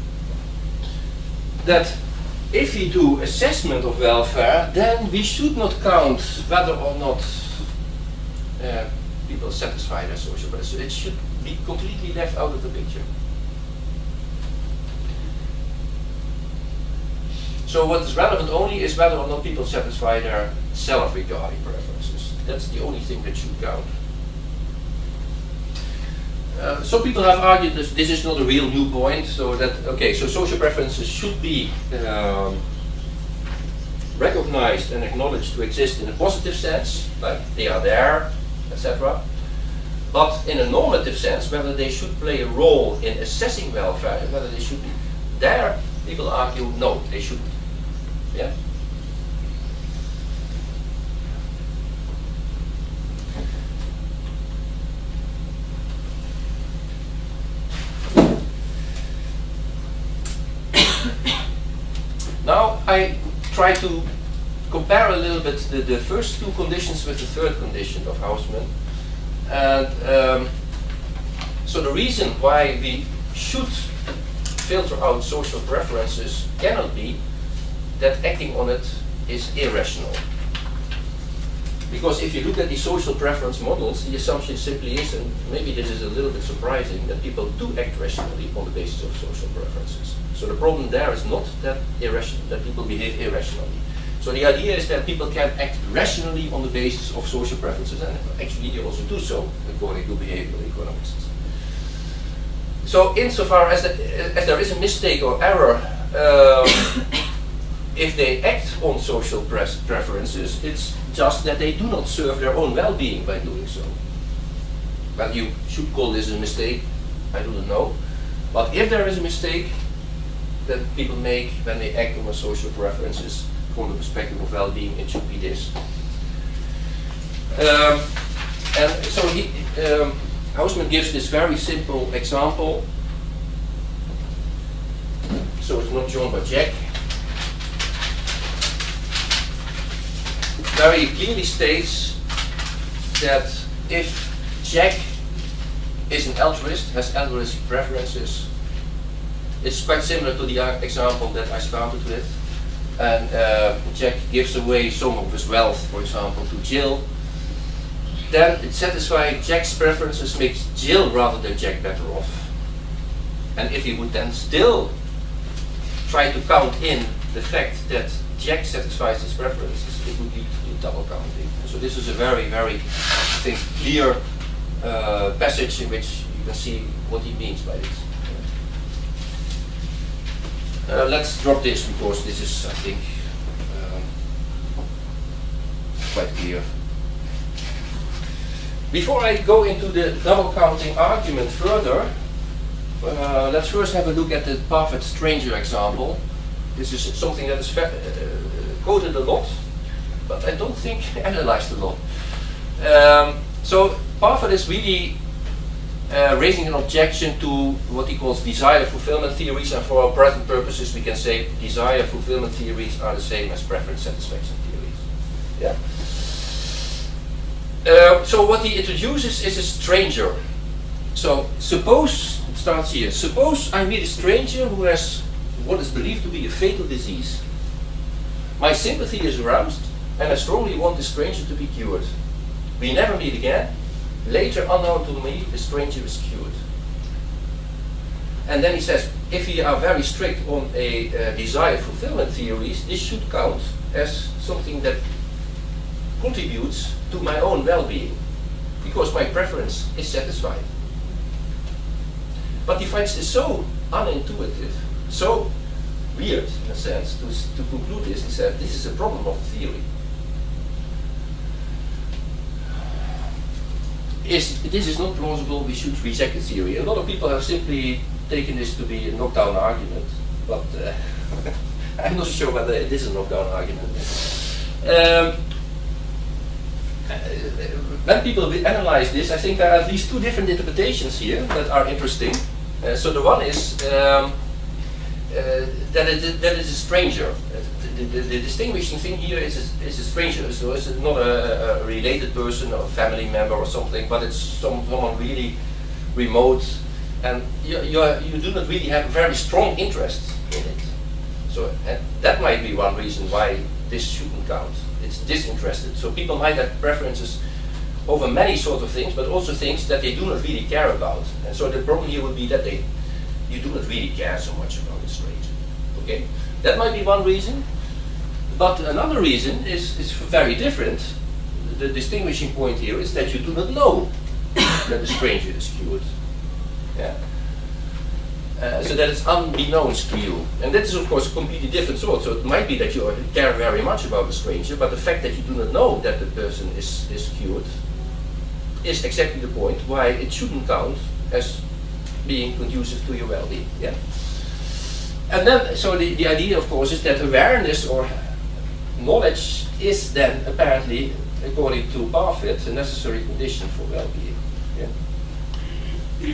that if we do assessment of welfare, then we should not count whether or not uh, people satisfy their social preferences. It should be completely left out of the picture. So what is relevant only is whether or not people satisfy their self-regarding preferences. That's the only thing that should count. Uh, some people have argued that this is not a real new point, so that, okay, so social preferences should be um, recognized and acknowledged to exist in a positive sense, like they are there, et cetera. But in a normative sense, whether they should play a role in assessing welfare, whether they should be there, people argue no, they shouldn't. Yeah. Now I try to compare a little bit the, the first two conditions with the third condition of Hausman. And um, so the reason why we should filter out social preferences cannot be that acting on it is irrational. Because if you look at the social preference models, the assumption simply is, and maybe this is a little bit surprising, that people do act rationally on the basis of social preferences. So the problem there is not that irrational, that people behave irrationally. So the idea is that people can act rationally on the basis of social preferences, and actually they also do so, according to behavioral economists. So insofar as, the, as there is a mistake or error, um, if they act on social preferences, it's just that they do not serve their own well-being by doing so. Well, you should call this a mistake, I don't know. But if there is a mistake that people make when they act on social preferences from the perspective of well-being, it should be this. Um, and so he, um, Hausman gives this very simple example. So it's not shown by Jack. Very clearly states that if Jack is an altruist, has altruistic preferences, it's quite similar to the example that I started with. And uh, Jack gives away some of his wealth, for example, to Jill. Then it satisfies Jack's preferences, makes Jill rather than Jack better off. And if he would then still try to count in the fact that Jack satisfies his preferences, it would lead to double counting. So this is a very, very, I think, clear uh, passage in which you can see what he means by this. Uh, let's drop this because this is, I think, um, quite clear. Before I go into the double counting argument further, uh, let's first have a look at the perfect stranger example. This is something that is uh, quoted a lot, but I don't think analyzed a lot. Um, so Parfit is really uh, raising an objection to what he calls desire fulfillment theories, and for our present purposes we can say desire fulfillment theories are the same as preference satisfaction theories. Yeah. Uh, so what he introduces is a stranger. So suppose, it starts here, suppose I meet a stranger who has what is believed to be a fatal disease. My sympathy is aroused and I strongly want the stranger to be cured. We never meet again. Later, unknown to me, the stranger is cured. And then he says, if we are very strict on a uh, desire fulfillment theories, this should count as something that contributes to my own well-being, because my preference is satisfied. But he finds this so unintuitive, so weird in a sense, to, to conclude this. He said, this is a problem of the theory. Is, this is not plausible, we should reject the theory. A lot of people have simply taken this to be a knockdown argument, but uh, I'm not sure whether it is a knockdown argument. Um, when people analyze this, I think there are at least two different interpretations here that are interesting. Uh, so the one is um, uh, that, it, that it is a stranger. The, the, the distinguishing thing here is a, is a stranger, so it's not a, a related person or a family member or something, but it's some, someone really remote, and you, you, are, you do not really have a very strong interest in it. So and that might be one reason why this shouldn't count. It's disinterested. So people might have preferences over many sort of things, but also things that they do not really care about. And so the problem here would be that they, you do not really care so much about the stranger. Okay, that might be one reason. But another reason is, is very different. The distinguishing point here is that you do not know that the stranger is cured. Yeah. Uh, so that it's unbeknownst to you. And that is of course a completely different sort. So it might be that you care very much about the stranger, but the fact that you do not know that the person is, is cured is exactly the point why it shouldn't count as being conducive to your well-being. Yeah. And then, so the, the idea of course is that awareness or knowledge is then apparently, according to Parfit, a necessary condition for well-being. Yeah.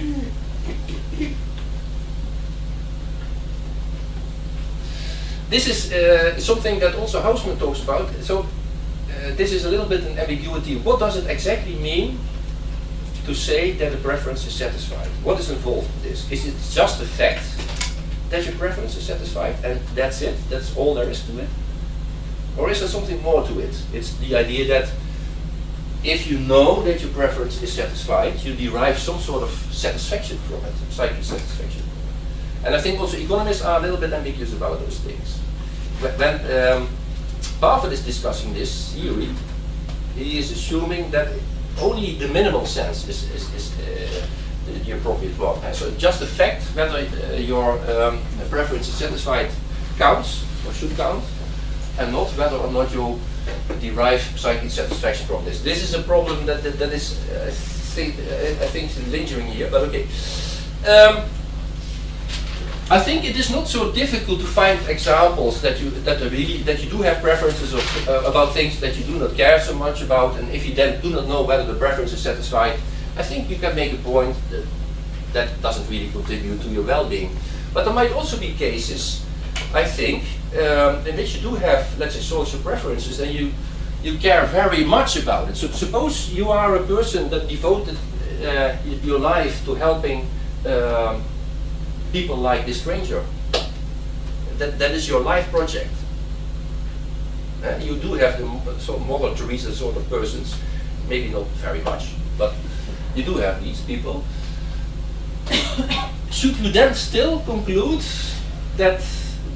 This is uh, something that also Hausman talks about. So uh, this is a little bit an ambiguity. What does it exactly mean to say that a preference is satisfied? What is involved in this? Is it just the fact that your preference is satisfied and that's it? That's all there is to it? Or is there something more to it? It's the idea that if you know that your preference is satisfied, you derive some sort of satisfaction from it, psychic satisfaction. And I think also economists are a little bit ambiguous about those things. When um, Parfit is discussing this theory, he is assuming that only the minimal sense is, is, is uh, the, the appropriate one. And so just the fact whether uh, your um, preference is satisfied counts, or should count, and not whether or not you derive psychic satisfaction from this. This is a problem that, that, that is, uh, think, uh, I think, lingering here, but okay. Um, I think it is not so difficult to find examples that you that are really that you do have preferences of, uh, about things that you do not care so much about, and if you then do not know whether the preference is satisfied, I think you can make a point that that doesn't really contribute to your well-being. But there might also be cases, I think, um, in which you do have, let's say, social preferences, and you you care very much about it. So suppose you are a person that devoted uh, your life to helping um, people like this stranger. That, that is your life project. Uh, you do have the sort of Mother Teresa sort of persons, maybe not very much, but you do have these people. Should you then still conclude that this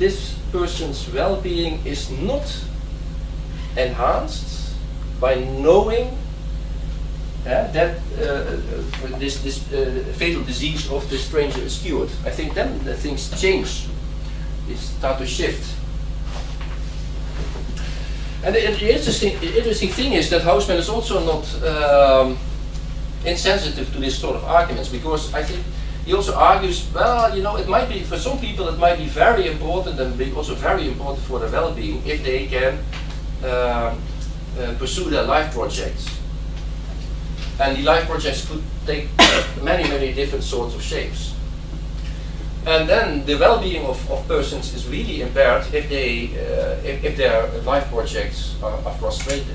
person's well-being is not enhanced by knowing uh, that uh, this, this uh, fatal disease of the stranger is cured. I think then the things change, they start to shift. And the, the interesting, the interesting thing is that Hausman is also not um, insensitive to this sort of arguments, because I think he also argues, well, you know, it might be, for some people it might be very important and be also very important for their well-being if they can uh, uh, pursue their life projects. And the life projects could take many, many different sorts of shapes. And then the well-being of, of persons is really impaired if they, uh, if, if their life projects are, are frustrated.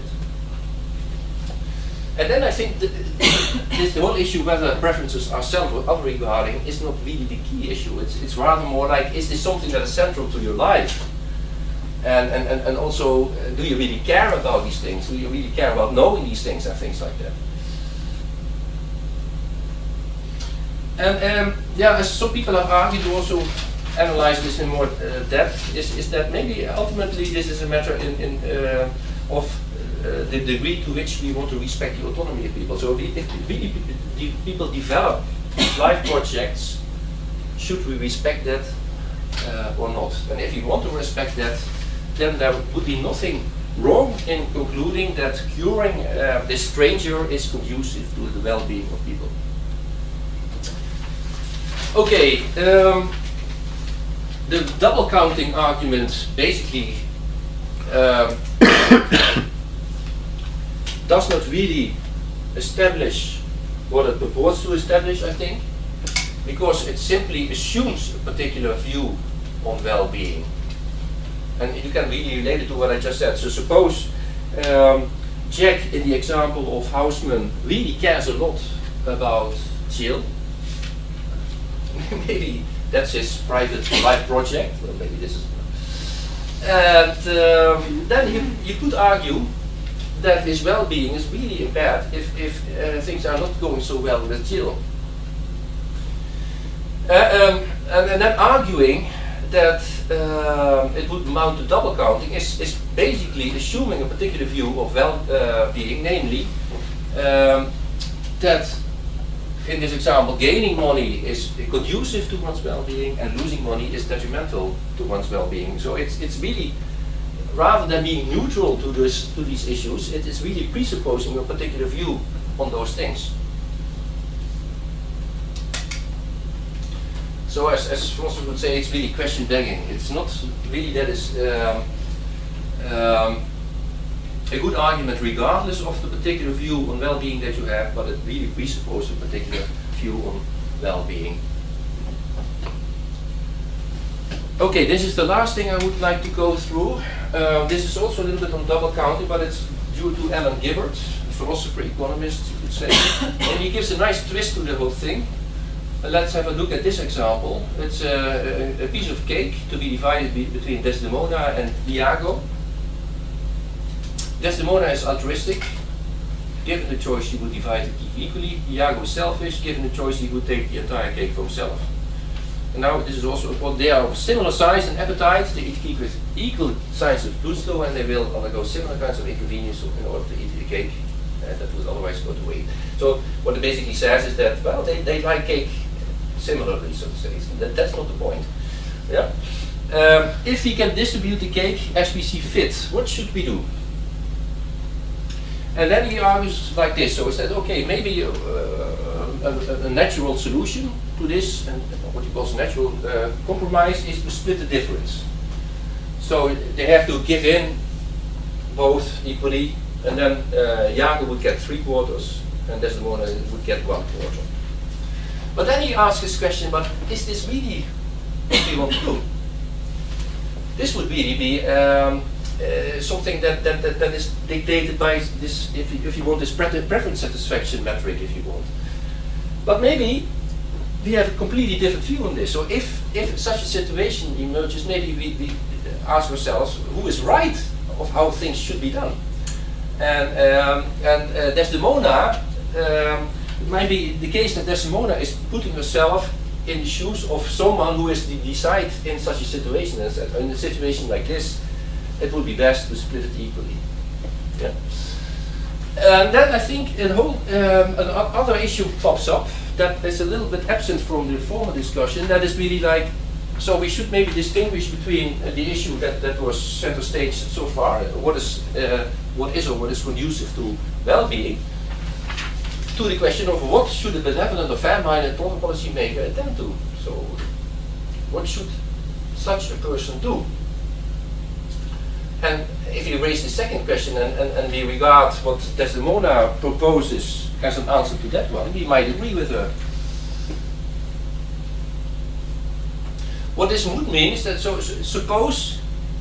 And then I think the, this, the whole issue whether preferences are self or other-regarding is not really the key issue. It's, it's rather more like, is this something that is central to your life? And, and, and, and also, uh, do you really care about these things? Do you really care about knowing these things and things like that? And um, yeah, as some people have argued to also analyze this in more uh, depth, is, is that maybe ultimately this is a matter in, in, uh, of uh, the degree to which we want to respect the autonomy of people. So if really the people develop life projects, should we respect that uh, or not? And if you want to respect that, then there would be nothing wrong in concluding that curing uh, this stranger is conducive to the well-being of people. Okay, um, the double counting argument basically um, does not really establish what it purports to establish, I think, because it simply assumes a particular view on well-being. And you can really relate it to what I just said. So suppose um, Jack, in the example of Hausman, really cares a lot about Jill. Maybe that's his private life project, or maybe this is. And um, then you, you could argue that his well-being is really impaired if, if uh, things are not going so well with Jill. Uh, um, and, and then arguing that uh, it would amount to double counting is, is basically assuming a particular view of well-being, namely um, that in this example, gaining money is conducive to one's well-being and losing money is detrimental to one's well-being. So it's, it's really, rather than being neutral to, this, to these issues, it is really presupposing a particular view on those things. So as, as philosophers would say, it's really question begging. It's not really that is um, um, a good argument regardless of the particular view on well-being that you have, but it really presupposes a particular view on well-being. Okay, this is the last thing I would like to go through. Uh, this is also a little bit on double counting, but it's due to Alan Gibbard, a philosopher, economist, you could say. And he gives a nice twist to the whole thing. Uh, let's have a look at this example. It's uh, a, a piece of cake to be divided be between Desdemona and Iago. Desdemona is altruistic. Given the choice, he would divide the cake equally. Iago is selfish. Given the choice, he would take the entire cake for himself. And now this is also important. They are of similar size and appetite. They eat cake with equal size of gusto, and they will undergo similar kinds of inconvenience in order to eat the cake uh, that would otherwise go to waste. So what it basically says is that, well, they, they like cake similarly, so to say. That, that's not the point. Yeah. Um, if we can distribute the cake as we see fit, what should we do? And then he argues like this. So he said, okay, maybe uh, a, a natural solution to this, and what he calls a natural uh, compromise, is to split the difference. So they have to give in both equally, and then uh, Iago would get three quarters, and Desdemona would get one quarter. But then he asks this question, but is this really what we want to do? This would really be um, uh, something that, that, that, that is dictated by this, if you, if you want, this pre preference satisfaction metric, if you want. But maybe we have a completely different view on this. So if, if such a situation emerges, maybe we, we ask ourselves, who is right of how things should be done? And, um, and uh, Desdemona, um, it might be the case that Desdemona is putting herself in the shoes of someone who is to decide in such a situation. As in a situation like this, it would be best to split it equally. Yeah. And then I think a whole um, another issue pops up that is a little bit absent from the former discussion. That is really like, so we should maybe distinguish between uh, the issue that, that was center stage so far, uh, what is uh, what is or what is conducive to well-being, to the question of what should a benevolent or fair-minded policy maker attend to. So, what should such a person do? And if you raise the second question and, and, and we regard what Desdemona proposes as an answer to that one, we might agree with her. What this would mean is that, so suppose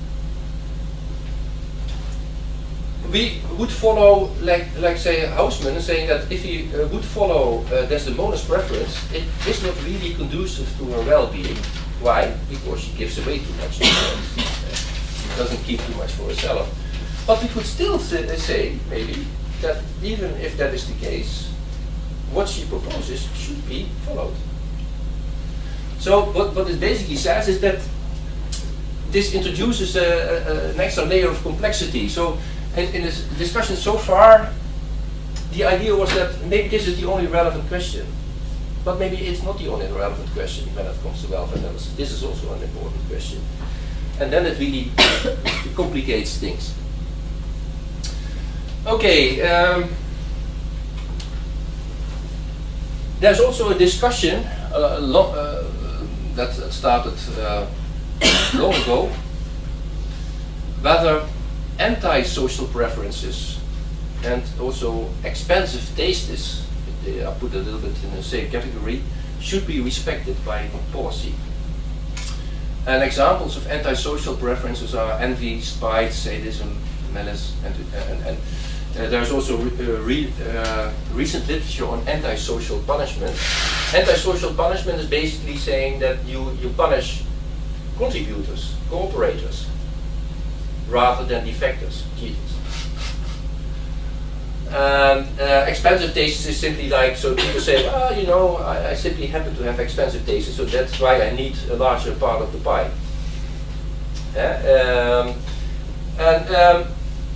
we would follow, like, like say, Hausmann, saying that if he uh, would follow uh, Desdemona's preference, it is not really conducive to her well-being. Why? Because she gives away too much. She doesn't keep too much for herself. But we could still say, say, maybe, that even if that is the case, what she proposes should be followed. So what, what it basically says is that this introduces a, a, an extra layer of complexity. So in, in this discussion so far, the idea was that maybe this is the only relevant question. But maybe it's not the only relevant question when it comes to welfare analysis. This is also an important question. And then it really complicates things. Okay, um, there's also a discussion uh, lo uh, that started uh, long ago, whether anti-social preferences and also expensive tastes, I put a little bit in the same category, should be respected by policy. And examples of anti-social preferences are envy, spite, sadism, malice, and, and, and uh, there's also re uh, re uh, recent literature on anti-social punishment. Anti-social punishment is basically saying that you, you punish contributors, cooperators, rather than defectors, cheaters. Um, uh, expensive tastes is simply like, so people say, ah, you know, I, I simply happen to have expensive tastes, so that's why I need a larger part of the pie. Yeah, um, and um,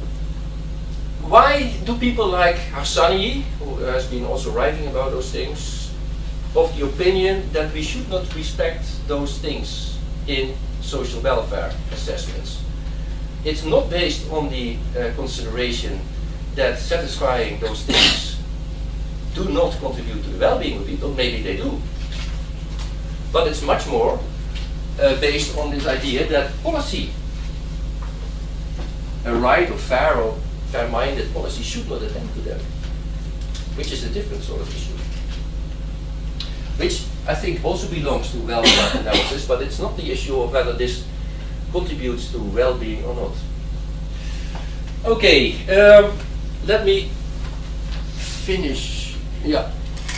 why do people like Harsanyi, who has been also writing about those things, of the opinion that we should not respect those things in social welfare assessments? It's not based on the uh, consideration that satisfying those things do not contribute to the well-being of people. Maybe they do. But it's much more uh, based on this idea that policy, a right or fair or fair-minded policy, should not attend to them, which is a different sort of issue. Which I think also belongs to welfare analysis, but it's not the issue of whether this contributes to well-being or not. Okay. Um, Let me finish. Yeah.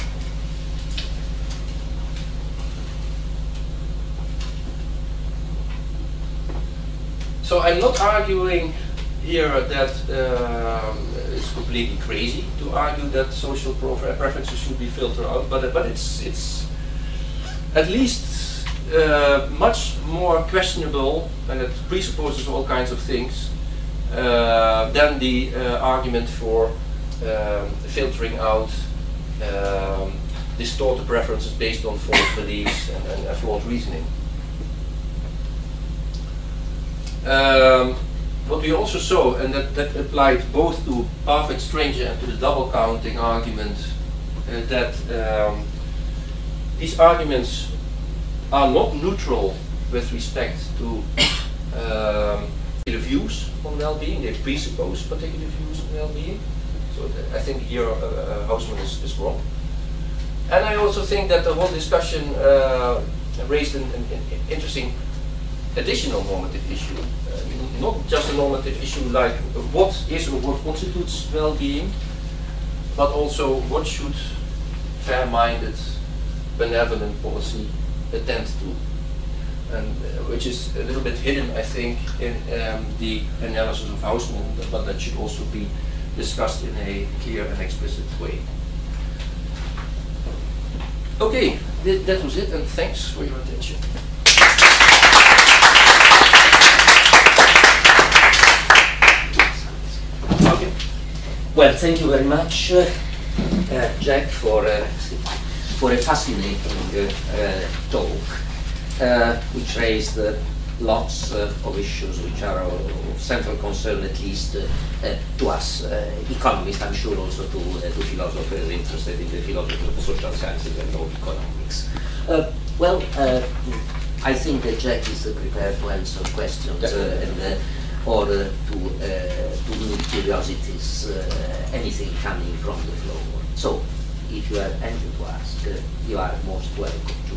So I'm not arguing here that um, it's completely crazy to argue that social preferences should be filtered out, but but it's it's at least uh, much more questionable, and it presupposes all kinds of things. Uh, than the uh, argument for um, filtering out um, distorted preferences based on false beliefs and, and, and flawed reasoning. Um, what we also saw, and that, that applied both to Perfect Stranger and to the double counting argument, uh, that um, these arguments are not neutral with respect to um, views on well-being. They presuppose particular views on well-being. So I think here uh, Hausmann is, is wrong. And I also think that the whole discussion uh, raised an, an, an interesting additional normative issue. Uh, not just a normative issue like what is or what constitutes well-being, but also what should fair-minded, benevolent policy attend to. And uh, which is a little bit hidden, I think, in um, the analysis of Hausmann, but that should also be discussed in a clear and explicit way. Okay, th that was it, and thanks for your attention. Okay. Well, thank you very much, uh, uh, Jack, for uh, for a fascinating uh, uh, talk, uh, which raised uh, lots uh, of issues which are of central concern, at least uh, uh, to us uh, economists. I'm sure also to uh, to philosophers interested in the philosophy of social sciences and of economics. Uh, well, uh, I think that Jack is uh, prepared to answer questions uh, and. Uh, or uh, to, uh, to meet curiosities, uh, anything coming from the floor. So, if you have anything to ask, uh, you are most welcome to.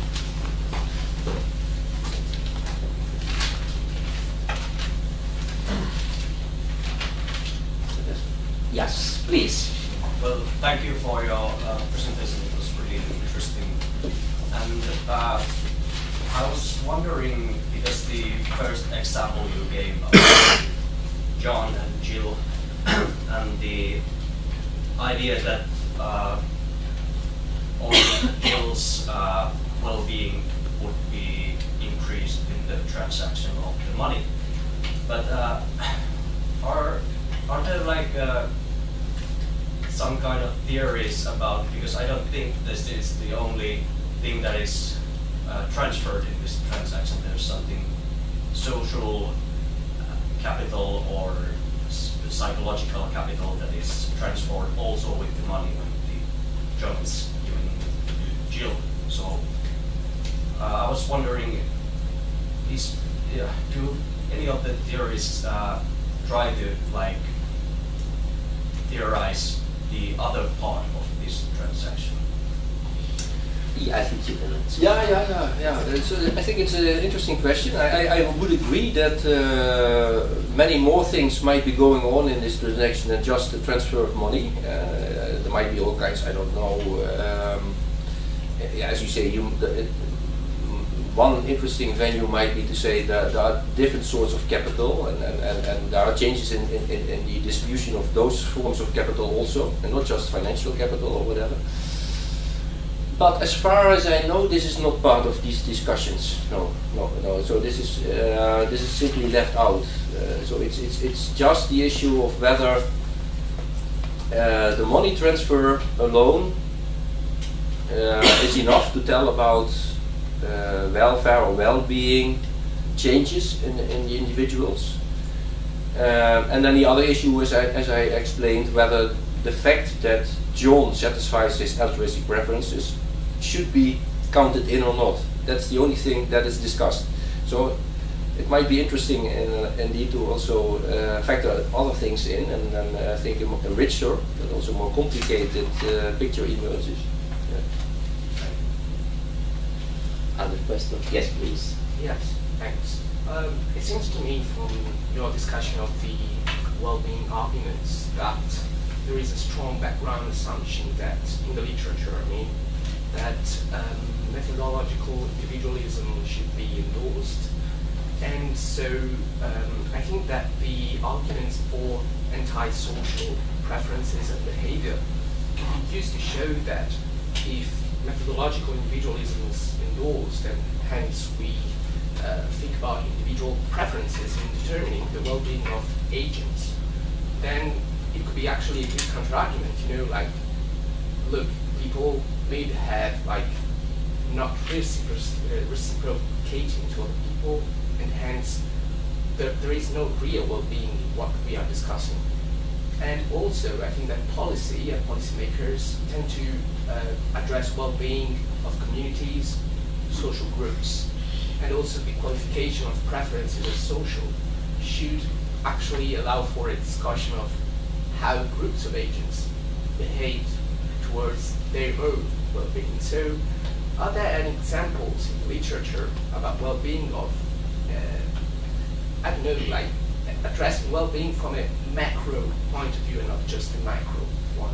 Yes, please. Well, thank you for your uh, presentation. It was really interesting. And uh, I was wondering, because the first example you gave about John and Jill and the idea that uh, only Jill's uh, well-being would be increased in the transaction of the money. But uh, are, are there like uh, some kind of theories about, because I don't think this is the only thing that is Uh, transferred in this transaction. There's something social uh, capital or psychological capital that is transferred also with the money when the John is giving Jill. So uh, I was wondering, is yeah, do any of the theories uh, try to like theorize the other part of this transaction? Yeah, I think you can answer. Yeah, yeah, yeah, yeah. It's a, I think it's an interesting question. I, I, I would agree that uh, many more things might be going on in this transaction than just the transfer of money. Uh, there might be all kinds, I don't know. Um, yeah, as you say, you, the, it, one interesting venue might be to say that there are different sorts of capital, and, and, and, and there are changes in, in, in the distribution of those forms of capital also, and not just financial capital or whatever. But as far as I know, this is not part of these discussions. No, no, no. So this is uh, this is simply left out. Uh, so it's it's it's just the issue of whether uh, the money transfer alone uh, is enough to tell about uh, welfare or well-being changes in in the individuals. Uh, and then the other issue is, as I explained, whether the fact that John satisfies his altruistic preferences should be counted in or not. That's the only thing that is discussed. So it might be interesting in, uh, indeed to also uh, factor other things in, and then uh, I think a, a richer but also more complicated uh, picture emerges. Yeah. Other question? Yes, please. Yes, thanks. Um, it seems to me from your discussion of the well-being arguments that there is a strong background assumption that in the literature, I mean, that um, methodological individualism should be endorsed. And so um, I think that the arguments for anti-social preferences and behavior can be used to show that if methodological individualism is endorsed, and hence we uh, think about individual preferences in determining the well-being of agents, then it could be actually a good counter-argument, you know, like, look, people may have, like, not recipro uh, reciprocating to other people, and hence there, there is no real well-being in what we are discussing. And also, I think that policy and policymakers tend to uh, address well-being of communities, social groups, and also the qualification of preferences as social should actually allow for a discussion of how groups of agents behave towards their own well-being. So, are there any examples in literature about well-being of, uh, I don't know, like addressing well-being from a macro point of view and not just a micro one?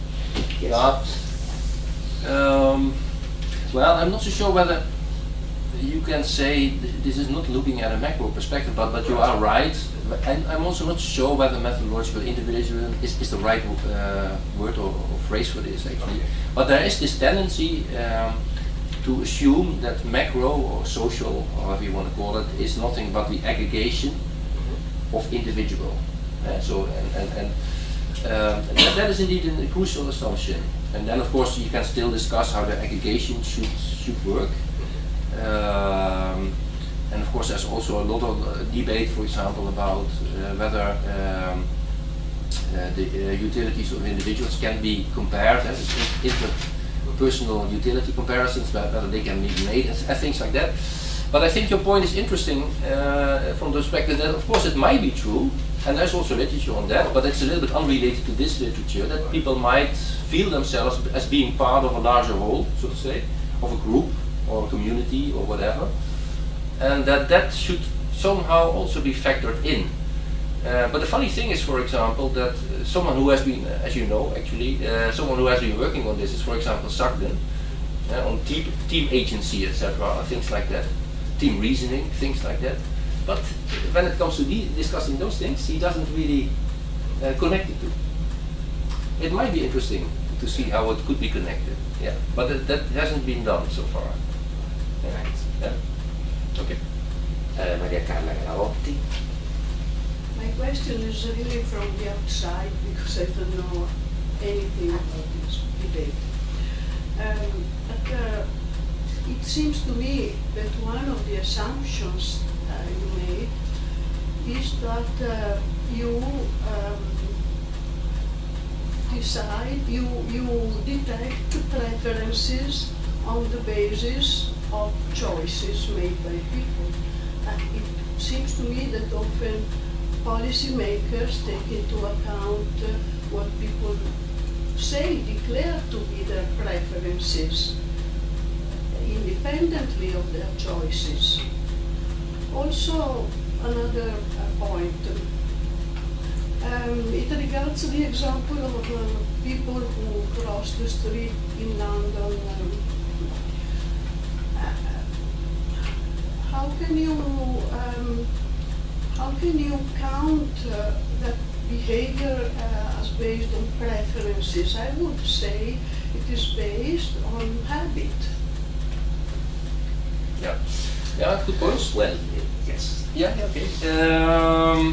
Mm-hmm. Yes. Yeah. Um, well, I'm not so sure whether you can say th this is not looking at a macro perspective, but, but you are right. And I'm also not sure whether methodological individualism is, is the right uh, word or, or phrase for this actually. But there is this tendency um, to assume that macro or social, or however you want to call it, is nothing but the aggregation of individual. Uh, so and, and, and um, that, that is indeed a crucial assumption. And then of course you can still discuss how the aggregation should should work. Um, and of course there's also a lot of uh, debate, for example, about uh, whether um, uh, the uh, utilities of individuals can be compared, uh, interpersonal utility comparisons, whether they can be made, and, and things like that. But I think your point is interesting uh, from the perspective that of course it might be true, and there's also literature on that, but it's a little bit unrelated to this literature, that people might feel themselves as being part of a larger whole, so to say, of a group or a community or whatever, and that that should somehow also be factored in. Uh, but the funny thing is, for example, that uh, someone who has been, uh, as you know actually, uh, someone who has been working on this is, for example, Sagden, uh, on team, team agency, et cetera, things like that, team reasoning, things like that. But when it comes to discussing those things, he doesn't really uh, connect it to. It might be interesting to see how it could be connected, yeah, but it, that hasn't been done so far. Yeah. Yeah. Okay. Uh, Maria Carla Galotti. My question is really from the outside because I don't know anything about this debate. Um, but uh, it seems to me that one of the assumptions uh, you made is that uh, you um, decide, you, you detect preferences on the basis of choices made by people. And it seems to me that often policymakers take into account uh, what people say, declare to be their preferences, independently of their choices. Also, another uh, point. Um, it regards the example of uh, people who cross the street in London. Um, uh, how can you um, how can you count uh, that behavior uh, as based on preferences? I would say it is based on habit. Yeah, yeah, good points. Well, yes. Yeah, okay. Um,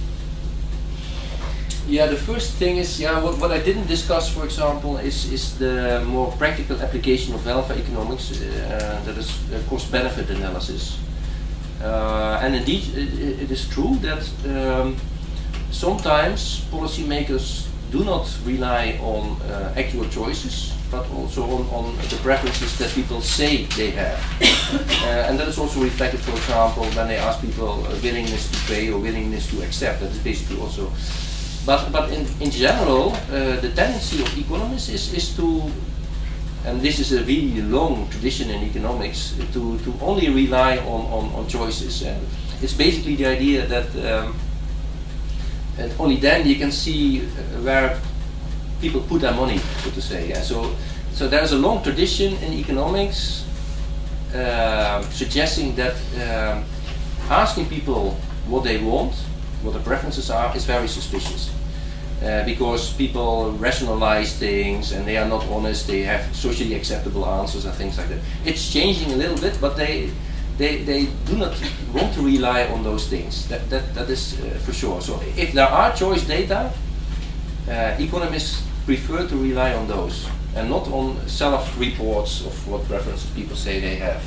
yeah, the first thing is, yeah, what, what I didn't discuss, for example, is, is the more practical application of welfare economics, uh, that is uh, cost-benefit analysis. Uh, and indeed, it, it is true that um, sometimes policymakers do not rely on uh, actual choices, but also on, on the preferences that people say they have. uh, and that is also reflected, for example, when they ask people uh, willingness to pay or willingness to accept. That is basically also. But, but in, in general, uh, the tendency of economists is, is to, and this is a really long tradition in economics, to, to only rely on, on, on choices. Uh, it's basically the idea that um, and only then you can see uh, where people put their money, so to say. Yeah? So, so there's a long tradition in economics uh, suggesting that um, asking people what they want, what their preferences are, is very suspicious. Uh, because people rationalize things and they are not honest, they have socially acceptable answers and things like that. It's changing a little bit, but they they, they do not want to rely on those things. That, that, that is uh, for sure. So if there are choice data, uh, economists prefer to rely on those and not on self-reports of what preferences people say they have.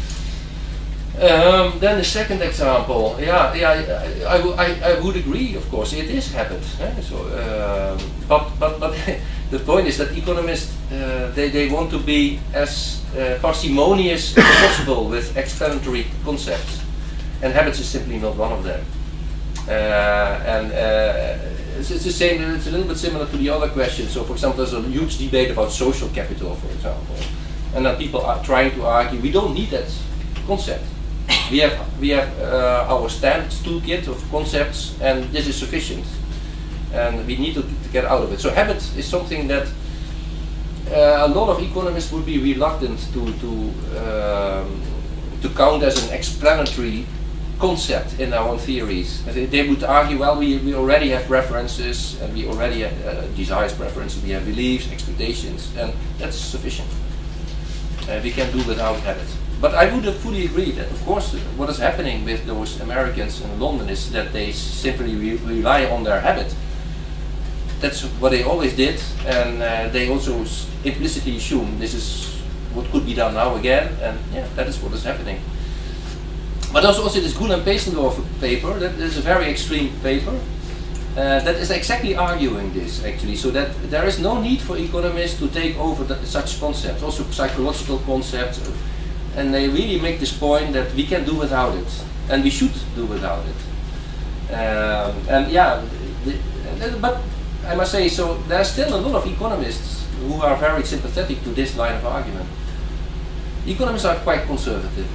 Um, then the second example, yeah, yeah, I, I, I, I would agree. Of course, it is habit. Eh? So, um, but but but the point is that economists uh, they they want to be as uh, parsimonious as possible with explanatory concepts, and habits is simply not one of them. Uh, and uh, it's, it's the same. It's a little bit similar to the other question. So, for example, there's a huge debate about social capital, for example, and then people are trying to argue we don't need that concept. We have we have uh, our standards toolkit of concepts, and this is sufficient, and we need to, to get out of it. So habit is something that uh, a lot of economists would be reluctant to to um, to count as an explanatory concept in our own theories. They, they would argue, well, we, we already have references, and we already have uh, desires, preferences, we have beliefs, expectations, and that's sufficient. Uh, we can do without habit. But I would fully agree that, of course, what is happening with those Americans in London is that they simply re rely on their habit. That's what they always did, and uh, they also s implicitly assume this is what could be done now again, and yeah, that is what is happening. But there's also this Gulen-Pesendorf paper, that is a very extreme paper, uh, that is exactly arguing this, actually, so that there is no need for economists to take over the, such concepts, also psychological concepts, and they really make this point that we can do without it, and we should do without it. Um, and yeah, the, the, but I must say, so there are still a lot of economists who are very sympathetic to this line of argument. Economists are quite conservative.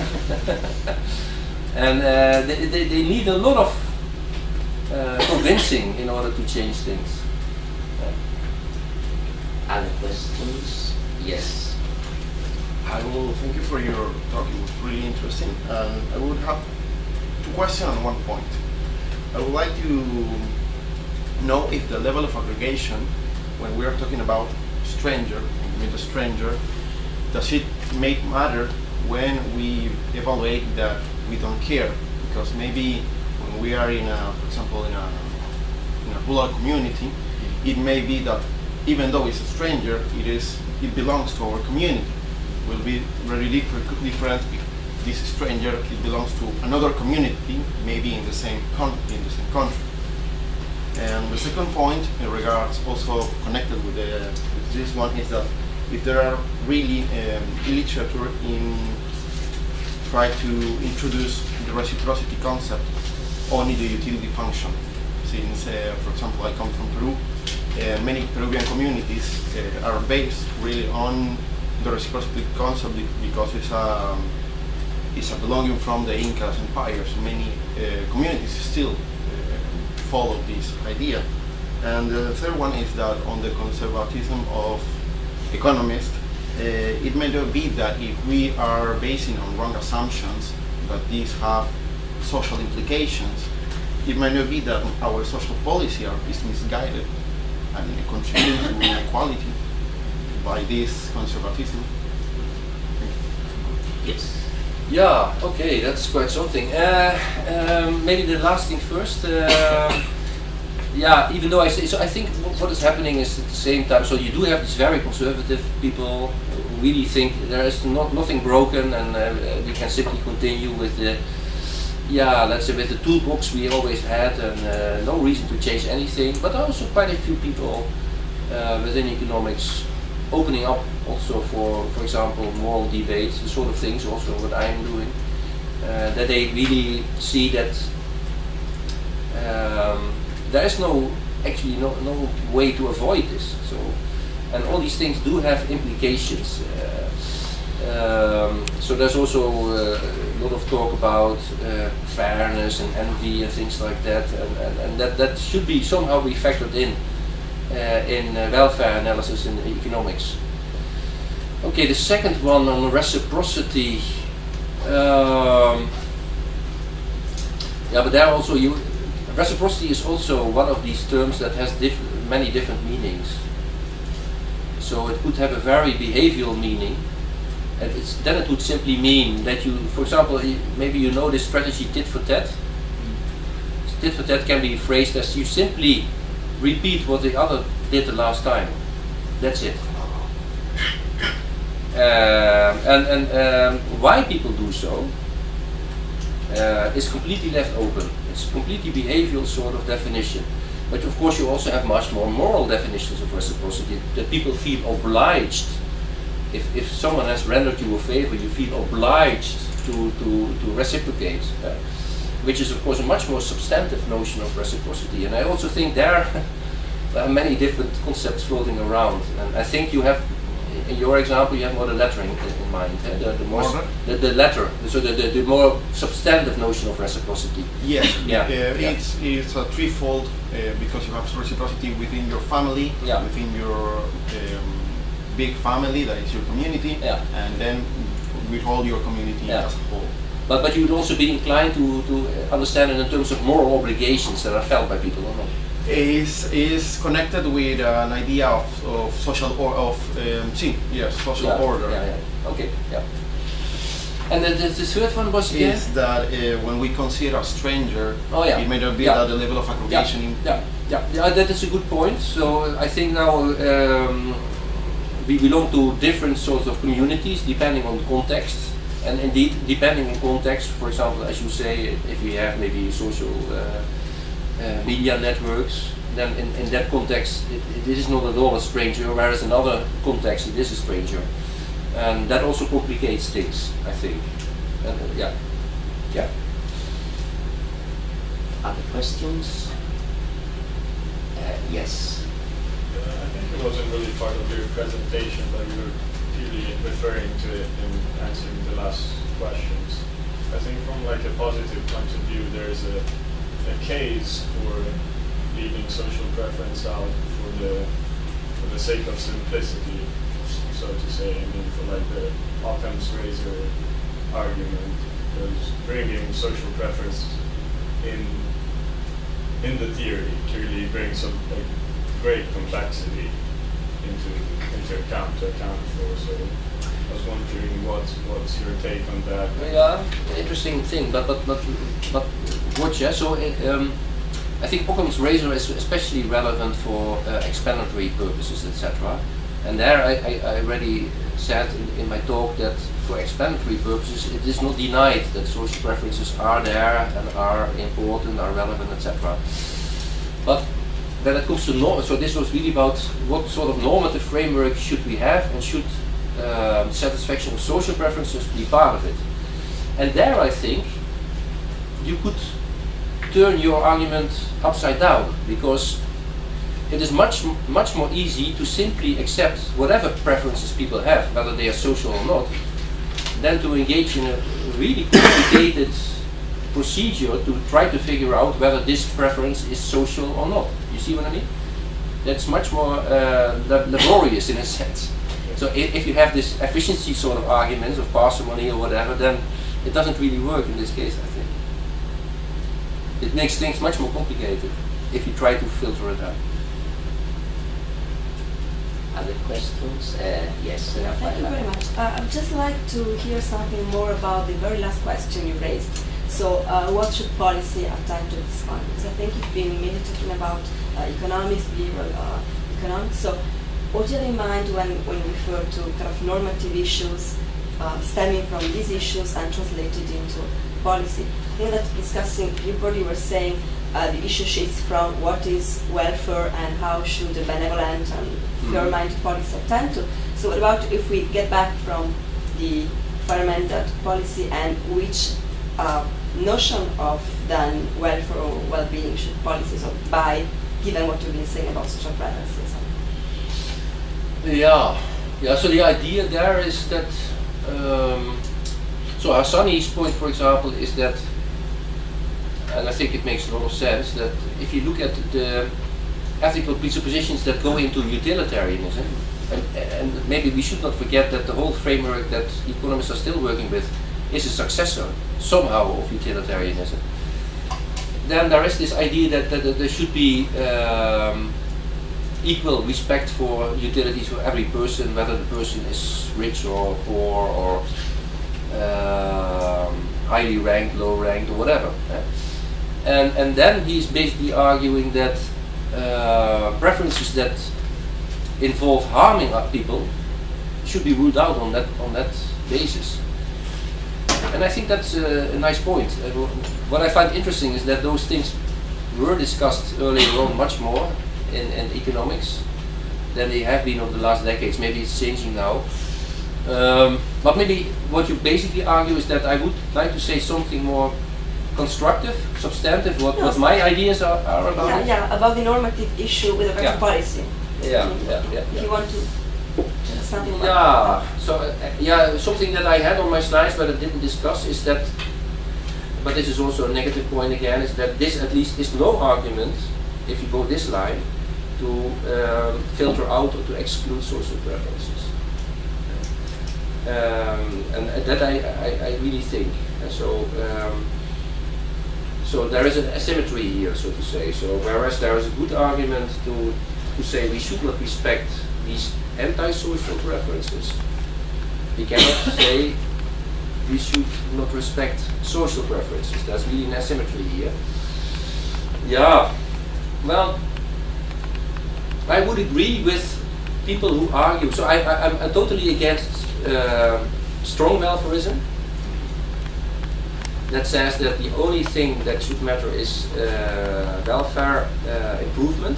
And uh, they, they, they need a lot of uh, convincing in order to change things. Yeah. Other questions? Yes. I will thank you for your talk. It was really interesting. Um, I would have two questions on one point. I would like to know if the level of aggregation, when we are talking about stranger, when we meet a stranger, does it make matter when we evaluate that we don't care? Because maybe when we are in a, for example, in a, in a rural community, it may be that even though it's a stranger, it is it belongs to our community. It will be very different, different if this stranger it belongs to another community, maybe in the same con in the same country. And the second point, in regards also connected with, the, with this one, is that if there are really um, literature in try to introduce the reciprocity concept only the utility function. Since, uh, for example, I come from Peru, uh, many Peruvian communities uh, are based really on the reciprocity concept because it's a, it's a belonging from the Incas empire. So many uh, communities still uh, follow this idea. And the third one is that on the conservatism of economists, uh, it may not be that if we are basing on wrong assumptions that these have social implications, it might not be that our social policy are, is misguided and contributing to inequality by this conservatism. Yes. Yeah, okay, that's quite something. Uh, um, maybe the last thing first. Uh, yeah, even though I say so, I think what is happening is at the same time. So you do have these very conservative people who really think there is not nothing broken, and uh, we can simply continue with the yeah, let's say with the toolbox we always had, and uh, no reason to change anything. But also quite a few people uh, within economics opening up also for, for example, moral debates, the sort of things also what I am doing, uh, that they really see that um, there is no, actually no, no way to avoid this. So, and all these things do have implications. Uh, um, so there's also uh, a lot of talk about uh, fairness and envy and things like that, and, and, and that, that should be somehow be factored in Uh, in uh, welfare analysis in economics. Okay, the second one on reciprocity. Um, yeah, but there also you reciprocity is also one of these terms that has diff many different meanings. So it could have a very behavioral meaning, and it's, then it would simply mean that you, for example, maybe you know this strategy tit for tat. Tit for tat can be phrased as you simply repeat what the other did the last time. That's it. Um, and and um, why people do so uh, is completely left open. It's a completely behavioral sort of definition. But of course you also have much more moral definitions of reciprocity, that people feel obliged. If, if someone has rendered you a favor, you feel obliged to, to, to reciprocate. Uh, which is of course a much more substantive notion of reciprocity. And I also think there are many different concepts floating around. And I think you have, in your example, you have more the lettering in, in mind, eh? the, the, more, the, the letter, so the, the, the more substantive notion of reciprocity. Yes, yeah. Uh, yeah. It's, it's a threefold, uh, because you have reciprocity within your family, yeah. within your um, big family, that is your community, yeah. and then with all your community Yeah. as a whole. But, but you would also be inclined to, to understand it in terms of moral obligations that are felt by people, or not? Is is connected with an idea of, of social or of um, sí, yes, social Yeah, order. Yeah, yeah. Okay, yeah. And the, the, the third one was again? Is that uh, when we consider a stranger, Oh, yeah. it may not be Yeah. at the level of aggregation. in- Yeah, yeah, yeah, that is a good point. So I think now um, we belong to different sorts of communities depending on the context. And indeed, depending on context, for example, as you say, if we have maybe social uh, uh, media networks, then in, in that context, it, it is not at all a stranger, whereas in other contexts, it is a stranger. And that also complicates things, I think. And, uh, yeah, yeah. Other questions? Uh, yes. Uh, I think it wasn't really part of your presentation, but you were clearly referring to it in answering the last questions. I think from like a positive point of view, there is a, a case for leaving social preference out for the for the sake of simplicity, so to say. I mean, for like the Occam's razor argument, because bringing social preference in in the theory clearly brings some like great complexity into into account to account for. So I was wondering what what's your take on that? Yeah, interesting thing, but but but but watch, yeah. So uh, um, I think Occam's razor is especially relevant for uh, explanatory purposes, et cetera. And there I, I, I already said in, in my talk that for explanatory purposes it is not denied that social preferences are there and are important, are relevant, et cetera. But when it comes to norm, so this was really about what sort of normative framework should we have, and should um, satisfaction of social preferences be part of it. And there I think you could turn your argument upside down, because it is much much more easy to simply accept whatever preferences people have, whether they are social or not, than to engage in a really complicated procedure to try to figure out whether this preference is social or not. You see what I mean? That's much more uh, lab laborious in a sense. So if, if you have this efficiency sort of arguments of parsimony or whatever, then it doesn't really work in this case, I think. It makes things much more complicated if you try to filter it out. Other questions? Uh, yes, Yeah, thank you Rafaela. very much. Uh, I'd just like to hear something more about the very last question you raised. So, uh, what should policy attend to this one? Because I think you've been mainly talking about uh, economics, behavioral uh, economics. So, what do you have in mind when, when you refer to kind of normative issues uh, stemming from these issues and translated into policy? I think that discussing, you probably were saying uh, the issue shifts from what is welfare and how should a benevolent and fair-minded policy attend to. So what about if we get back from the fair-minded policy, and which uh, notion of then welfare or well-being should policies of buy, given what we've been saying about social preferences? Yeah, yeah. So the idea there is that, um, so Hassani's point, for example, is that, and I think it makes a lot of sense, that if you look at the ethical presuppositions that go into utilitarianism, and, and maybe we should not forget that the whole framework that economists are still working with is a successor somehow of utilitarianism. Then there is this idea that, that, that there should be um, equal respect for utilities for every person, whether the person is rich or poor or um, highly ranked, low ranked, or whatever. Eh? And and then he's basically arguing that uh, preferences that involve harming other people should be ruled out on that on that basis. And I think that's a, a nice point. Uh, what I find interesting is that those things were discussed earlier on much more in, in economics than they have been over the last decades. Maybe it's changing now. Um, but maybe what you basically argue is that I would like to say something more constructive, substantive, what, No, what my ideas are, are about Yeah, it. yeah, about the normative issue with regard Yeah. to policy. Yeah, Mm. yeah, yeah, If yeah. you want to tell us something about Yeah, so uh, yeah, something that I had on my slides but I didn't discuss is that, but this is also a negative point again, is that this at least is no argument, if you go this line, to um, filter out or to exclude social preferences. Um, and uh, that I, I, I really think. And so, um, so there is an asymmetry here, so to say. So whereas there is a good argument to to say we should not respect these anti-social preferences, we cannot say we should not respect social preferences. There's really an asymmetry here. Yeah. Well, I would agree with people who argue. So I, I, I'm, I'm totally against uh, strong welfarism that says that the only thing that should matter is uh, welfare uh, improvement.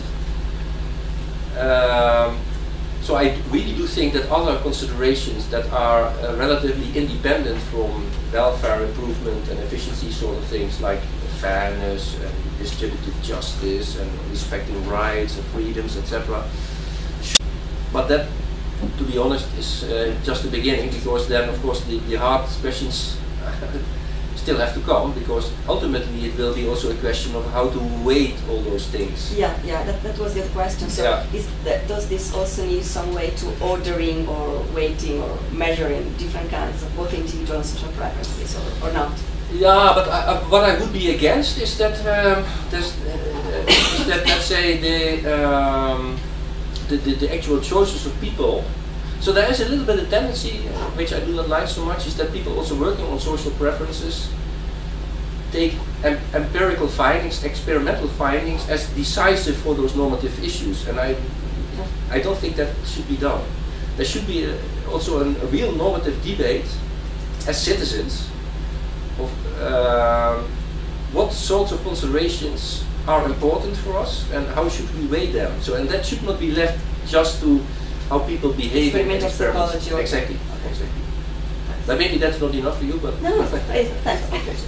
Um, so I really do think that other considerations that are uh, relatively independent from welfare improvement and efficiency sort of things like fairness and distributive justice and respecting rights and freedoms, et cetera. But that, to be honest, is uh, just the beginning, because then, of course, the, the hard questions still have to come, because ultimately it will be also a question of how to weight all those things. Yeah, yeah, that, that was the other question. So Yeah. is that, does this also need some way to ordering or weighting or measuring different kinds of both individual and social preferences, or, or not? Yeah, but I, I, what I would be against is that, um, there's, uh, is that let's say the, um, the, the the actual choices of people. So there is a little bit of tendency, uh, which I do not like so much, is that people also working on social preferences take em empirical findings, experimental findings as decisive for those normative issues, and I I don't think that should be done. There should be a, also an, a real normative debate as citizens of uh, what sorts of considerations are important for us and how should we weigh them. So, and that should not be left just to how people behave in Experimental experiments. psychology or- Exactly. Okay. Exactly. But maybe that's not enough for you, but No, no, thanks. thanks.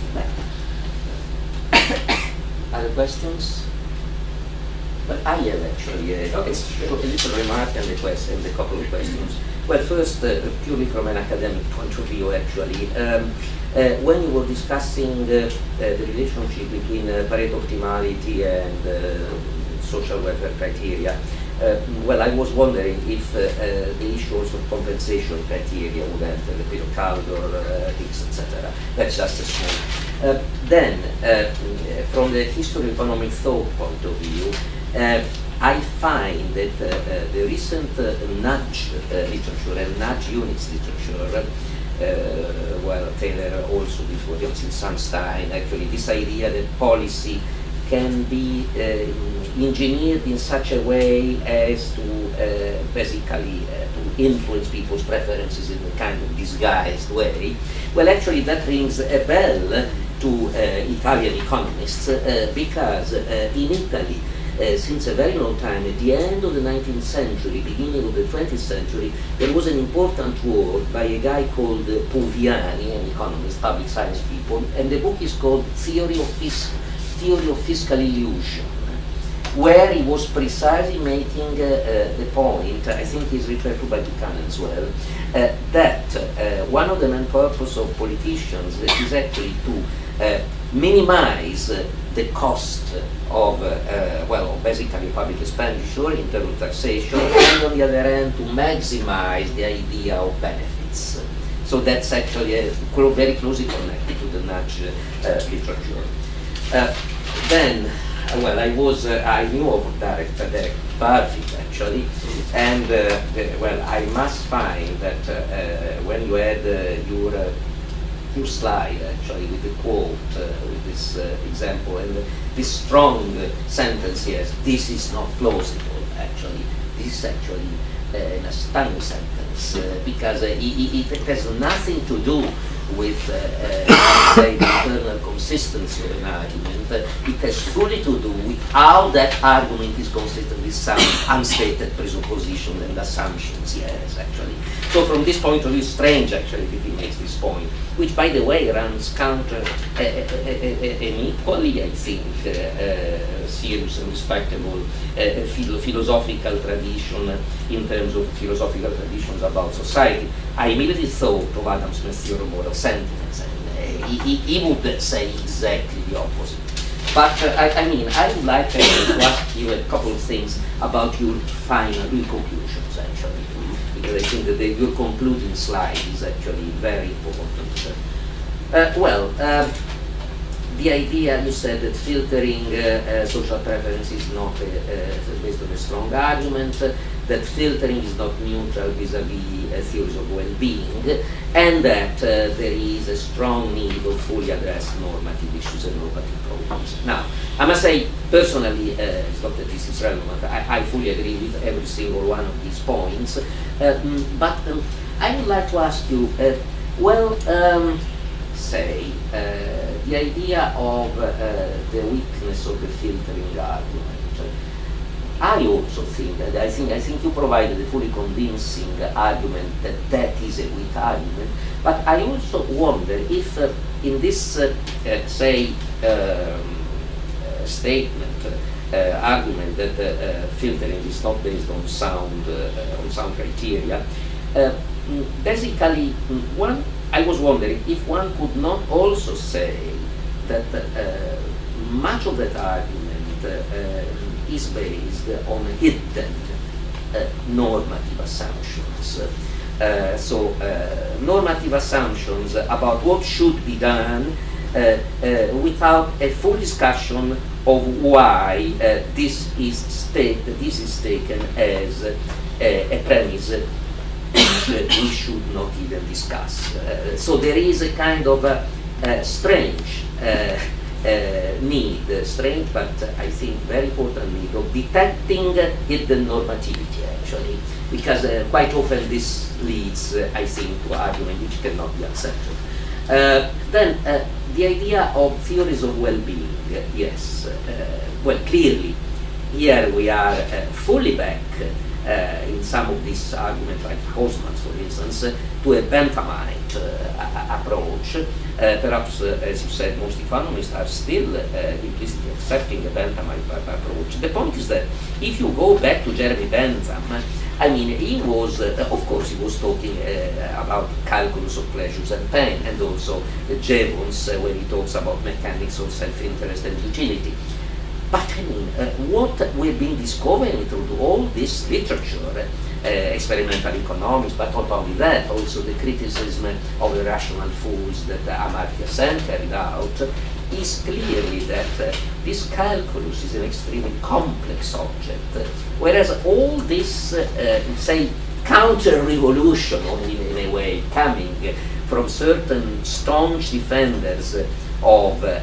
Other questions? Well, I have actually a, Okay. a, a little remark and a, question, and a couple of questions. Well, first, uh, purely from an academic point of view, actually, um, uh, when you were discussing uh, uh, the relationship between uh, Pareto optimality and uh, social welfare criteria, uh, well, I was wondering if uh, uh, the issues of compensation criteria would enter the Peter Kaldor, uh, Hicks, et cetera. That's just a small. Uh, then, uh, from the history of economic thought point of view, uh, I find that uh, uh, the recent uh, nudge uh, literature and nudge units literature, uh, well, Taylor also before Johnson Sunstein, actually this idea that policy can be uh, engineered in such a way as to uh, basically uh, to influence people's preferences in a kind of disguised way. Well, actually that rings a bell to uh, Italian economists uh, because uh, in Italy, Uh, since a very long time, at the end of the nineteenth century, beginning of the twentieth century, there was an important work by a guy called uh, Poviani, an economist, public science people, and the book is called Theory of, Fis Theory of Fiscal Illusion, where he was precisely making uh, uh, the point, I think he's referred to by Buchanan as well, uh, that uh, one of the main purposes of politicians is actually to uh, minimize uh, the cost of, uh, uh, well, basically public expenditure in terms of taxation, and on the other hand to maximize the idea of benefits. So that's actually uh, very closely connected to the nudge uh, literature. Uh, then, uh, well, I was, uh, I knew of Derek, uh, Derek Parfit actually, and uh, the, well, I must find that uh, uh, when you had uh, your uh, your slide actually with the quote, uh, with this uh, example, and uh, this strong uh, sentence, yes, this is not plausible actually, this is actually uh, an astounding sentence, uh, because uh, it, it has nothing to do with, uh, uh, say, the internal consistency of an argument. Uh, it has fully to do with how that argument is consistent with some unstated presuppositions and assumptions, yes, actually. So from this point of view, it's strange, actually, that he makes this point, which, by the way, runs counter uh, uh, uh, an equally, I think, uh, uh, serious and respectable uh, philo philosophical tradition in terms of philosophical traditions about society. I immediately thought of Adam Smith's theory of moral sentiments, and uh, he, he, he would say exactly the opposite. But uh, I, I mean, I would like uh, to ask you a couple of things about your final, your conclusions, actually, because I think that the, your concluding slide is actually very important. Uh, well, uh, the idea, you said that filtering uh, uh, social preference is not uh, uh, based on a strong argument, uh, that filtering is not neutral vis-a-vis uh, theories of well-being, and that uh, there is a strong need of fully address normative issues and normative problems. Now, I must say, personally, uh, it's not that this is relevant, I, I fully agree with every single one of these points, uh, mm, but um, I would like to ask you, uh, well, um, say, uh, the idea of uh, the weakness of the filtering argument. I also think that I think I think you provided a fully convincing argument that that is a weak argument. But I also wonder if uh, in this uh, uh, say um, uh, statement uh, argument that uh, uh, filtering is not based on sound uh, on sound criteria, uh, basically one. I was wondering if one could not also say that uh, much of that argument uh, is based on hidden uh, normative assumptions. Uh, so, uh, normative assumptions about what should be done uh, uh, without a full discussion of why uh, this is state this is taken as uh, a premise which we should not even discuss. Uh, so there is a kind of a, a strange uh, uh, need, uh, strange but uh, I think very important need of detecting uh, hidden normativity actually, because uh, quite often this leads, uh, I think, to argument which cannot be accepted. Uh, then uh, the idea of theories of well-being, uh, yes, uh, well clearly here we are uh, fully back Uh, in some of these arguments, like Hosman's, for instance, uh, to a Benthamite uh, approach. Uh, perhaps, uh, as you said, most economists are still uh, implicitly accepting a Benthamite approach. The point is that if you go back to Jeremy Bentham, I mean, he was, uh, of course, he was talking uh, about calculus of pleasures and pain, and also uh, Jevons, uh, when he talks about mechanics of self-interest and utility. But I mean, uh, what we've been discovering through all this literature, uh, experimental economics, but not only that, also the criticism of the rational fools that uh, Amartya Sen carried out, is clearly that uh, this calculus is an extremely complex object, uh, whereas all this, uh, uh, say, counter-revolution, only in a way, coming from certain staunch defenders of uh,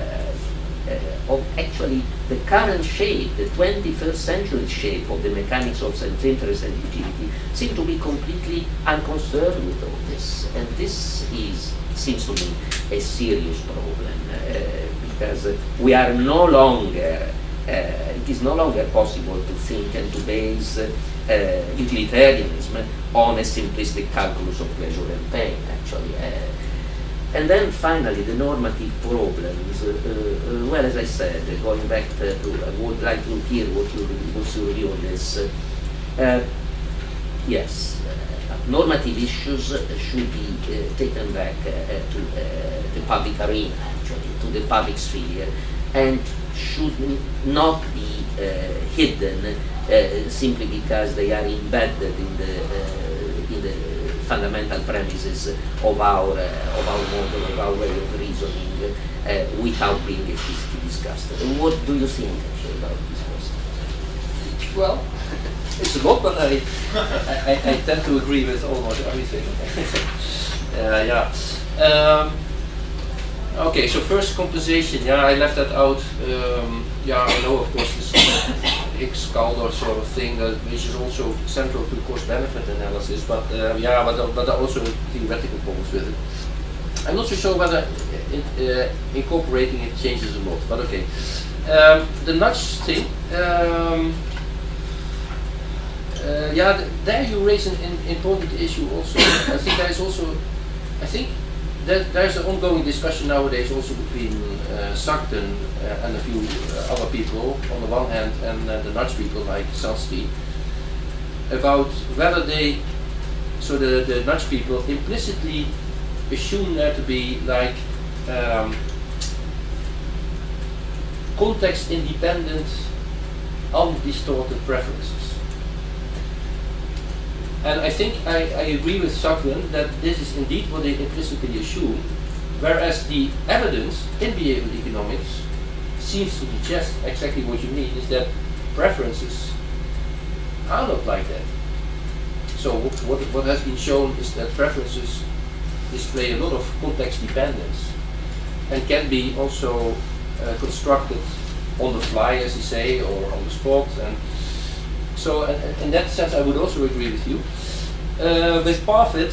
Uh, of actually the current shape, the twenty-first century shape of the mechanics of self-interest and utility, seem to be completely unconcerned with all this. And this is, seems to me, a serious problem, uh, because uh, we are no longer, uh, it is no longer possible to think and to base uh, uh, utilitarianism on a simplistic calculus of pleasure and pain, actually. Uh, And then finally, the normative problems. Uh, uh, well, as I said, uh, going back to, to, I would like to hear what you what's your view on this. Uh, uh, yes, uh, normative issues should be uh, taken back uh, to uh, the public arena, actually, to the public sphere, and should not be uh, hidden uh, simply because they are embedded in the uh, in the fundamental premises of our uh, of our model, of our way of reasoning, uh, without being explicitly discussed. What do you think actually about this question? Well, it's a lot, but I, I, I tend to agree with almost everything. uh, yeah. Um, okay, so first compensation. Yeah, I left that out. Um, yeah, I know, of course, this Hicks-Kaldor sort of thing, that which is also central to cost-benefit analysis. But uh, yeah, but but there are also theoretical problems with it. I'm not so sure whether it, uh, incorporating it changes a lot. But okay, um, the nudge thing. Um, uh, yeah, th there you raise an, an important issue also. I think there is also, I think. There's an ongoing discussion nowadays also between uh, Sugden uh, and a few uh, other people on the one hand, and uh, the nudge people like Selsky, about whether they, so the, the nudge people implicitly assume there to be like um, context-independent, undistorted preferences. And I think I, I agree with Sakrin that this is indeed what they implicitly assume, whereas the evidence in behavioral economics seems to suggest exactly what you mean, is that preferences are not like that. So what, what has been shown is that preferences display a lot of context dependence and can be also uh, constructed on the fly, as you say, or on the spot. And so uh, in that sense I would also agree with you. Uh, with Parfit,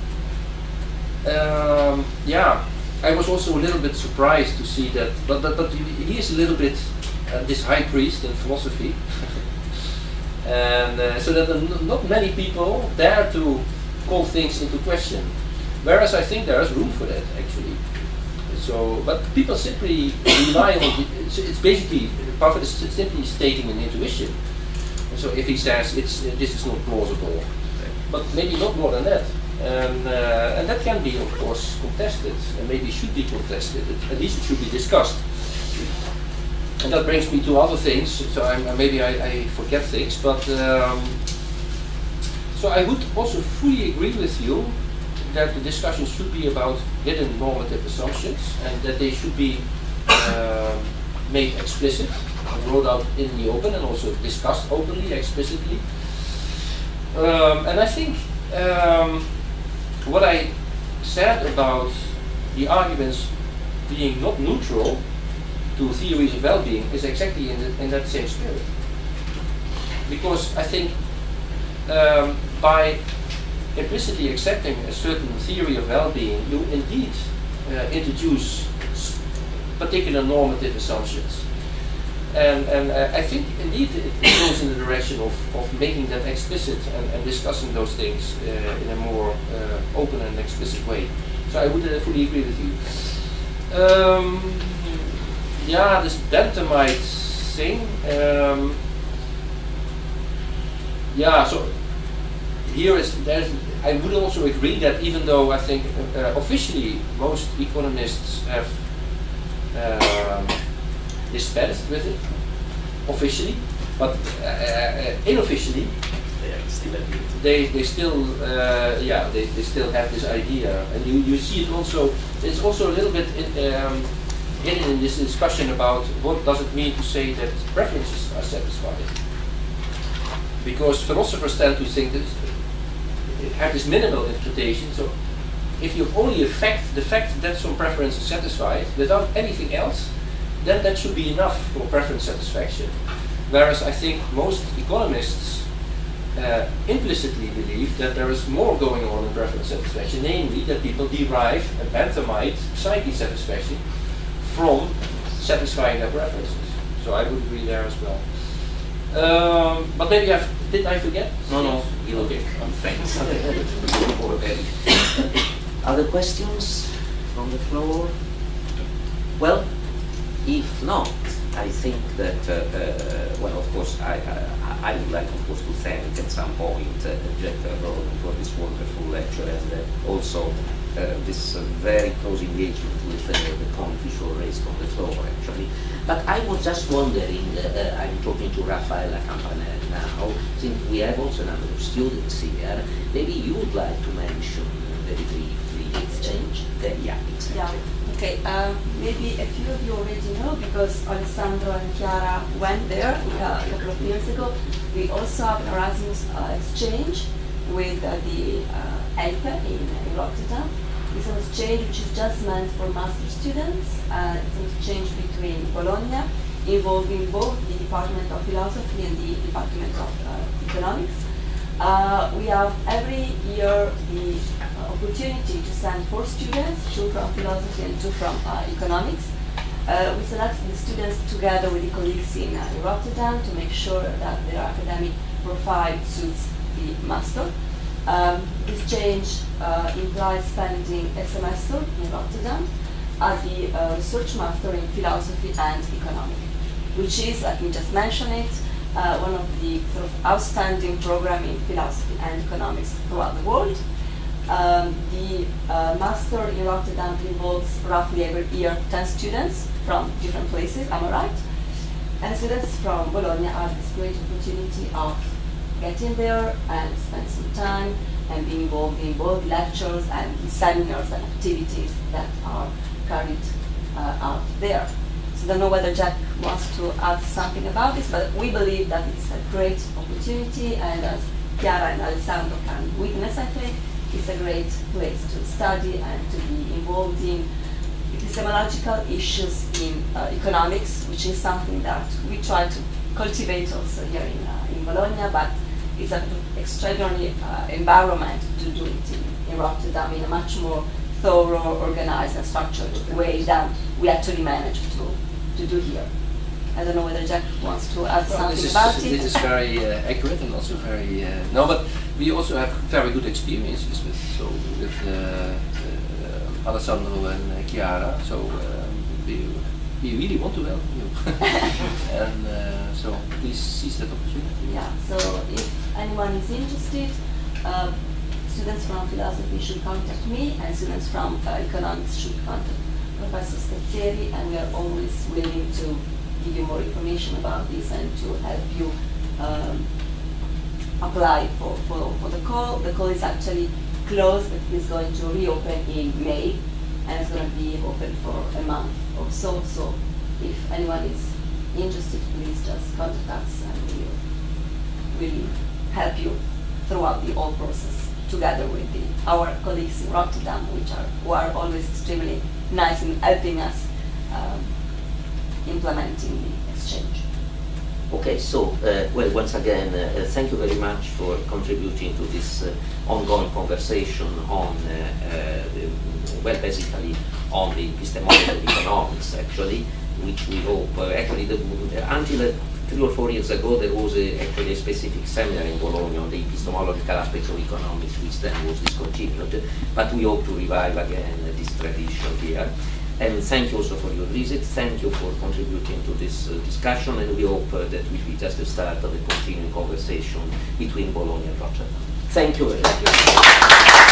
um, yeah, I was also a little bit surprised to see that, but, but, but he is a little bit uh, this high priest in philosophy. And uh, so that uh, not many people dare to call things into question. Whereas I think there is room for that, actually. So, but people simply rely on it. It's, it's basically, Parfit is simply stating an intuition. And so if he says it's uh, this is not plausible, but maybe not more than that. And, uh, and that can be, of course, contested, and maybe should be contested. It, at least it should be discussed. And that brings me to other things. So I'm, maybe I, I forget things, but um, so I would also fully agree with you that the discussion should be about hidden normative assumptions, and that they should be uh, made explicit, brought out in the open, and also discussed openly, explicitly. Um, and I think um, what I said about the arguments being not neutral to theories of well-being is exactly in, the, in that same spirit. Because I think um, by implicitly accepting a certain theory of well-being, you indeed uh, introduce particular normative assumptions. And, and uh, I think indeed it, it goes in the direction of, of making that explicit and, and discussing those things uh, in a more uh, open and explicit way. So I would uh, fully agree with you. Um, yeah, this Benthamite thing. Um, yeah, so here is there's. I would also agree that even though I think uh, officially most economists have um, dispensed with it, officially, but uh, uh, unofficially, they they still uh, yeah they, they still have this idea, and you, you see it also. It's also a little bit in, um, hidden in this discussion about what does it mean to say that preferences are satisfied, because philosophers tend to think that have this minimal interpretation. So if you only affect the fact that some preference is satisfied without anything else, then that should be enough for preference satisfaction. Whereas I think most economists uh, implicitly believe that there is more going on in preference satisfaction, namely that people derive a Benthamite psyche satisfaction from satisfying their preferences. So I would agree there as well. Um, but maybe I've, did I forget? No, no, you okay. I'm thanks. Other questions from the floor? Well, if not, I think that, uh, uh, well, of course, I, I, I would like, of course, to thank at some point uh, Jack Rowan for this wonderful lecture, and uh, also uh, this uh, very close engagement with uh, the point which was raised on the floor, actually. But I was just wondering, uh, uh, I'm talking to Raffaella Campanella now, since we have also a number of students here, maybe you would like to mention very briefly exchange? Uh, yeah, exactly. Yeah. Okay, um, maybe a few of you already know, because Alessandro and Chiara went there uh, a couple of years ago. We also have an Erasmus uh, exchange with uh, the uh, E L P E in, in Rotterdam. It's an exchange which is just meant for master students. Uh, it's an exchange between Bologna, involving both the Department of Philosophy and the Department of uh, Economics. Uh, we have every year the uh, opportunity to send four students, two from philosophy and two from uh, economics. Uh, we select the students together with the colleagues in, uh, in Rotterdam to make sure that their academic profile suits the master. Um, this change uh, implies spending a semester in Rotterdam as the uh, research master in philosophy and economics, which is, like you just mentioned it, uh, one of the sort of outstanding programs in philosophy and economics throughout the world. Um, the uh, master in Rotterdam involves roughly every year ten students from different places, am I right? And students from Bologna have this great opportunity of getting there and spend some time and being involved in both lectures and seminars and activities that are carried uh, out there. So I don't know whether Jack wants to add something about this, but we believe that it's a great opportunity, and as Chiara and Alessandro can witness, I think, it's a great place to study and to be involved in epistemological issues in uh, economics, which is something that we try to cultivate also here in, uh, in Bologna, but it's an extraordinary uh, environment to do it in, in Rotterdam in a much more thorough, organized and structured way than we actually managed to, to do here. I don't know whether Jack wants to add Well, something this is, about it. This is very uh, accurate and also very, uh, no, but we also have very good experiences with, so with uh, uh, Alessandro and uh, Chiara, so um, we, we really want to welcome you. And uh, so please seize that opportunity. Yeah, so if anyone is interested, uh, students from philosophy should contact me, and students from uh, economics should contact Professor Stazzieri, and we are always willing to give you more information about this and to help you um, apply for, for, for the call. The call is actually closed, but it's going to reopen in May, and it's going to be open for a month or so. So if anyone is interested, please just contact us, and we will really help you throughout the whole process, together with the, our colleagues in Rotterdam, which are who are always extremely nice in helping us um, implementing the exchange. Okay, so, uh, well, once again, uh, uh, thank you very much for contributing to this uh, ongoing conversation on, uh, uh, well, basically on the epistemology of economics, actually, which we hope, uh, actually, the, uh, until uh, three or four years ago, there was a, actually a specific seminar in Bologna on the epistemological aspects of economics, which then was discontinued, but we hope to revive again uh, this tradition here. And thank you also for your visit. Thank you for contributing to this uh, discussion, and we hope uh, that will be just the start of a continuing conversation between Bologna and Rotterdam. Thank you very much.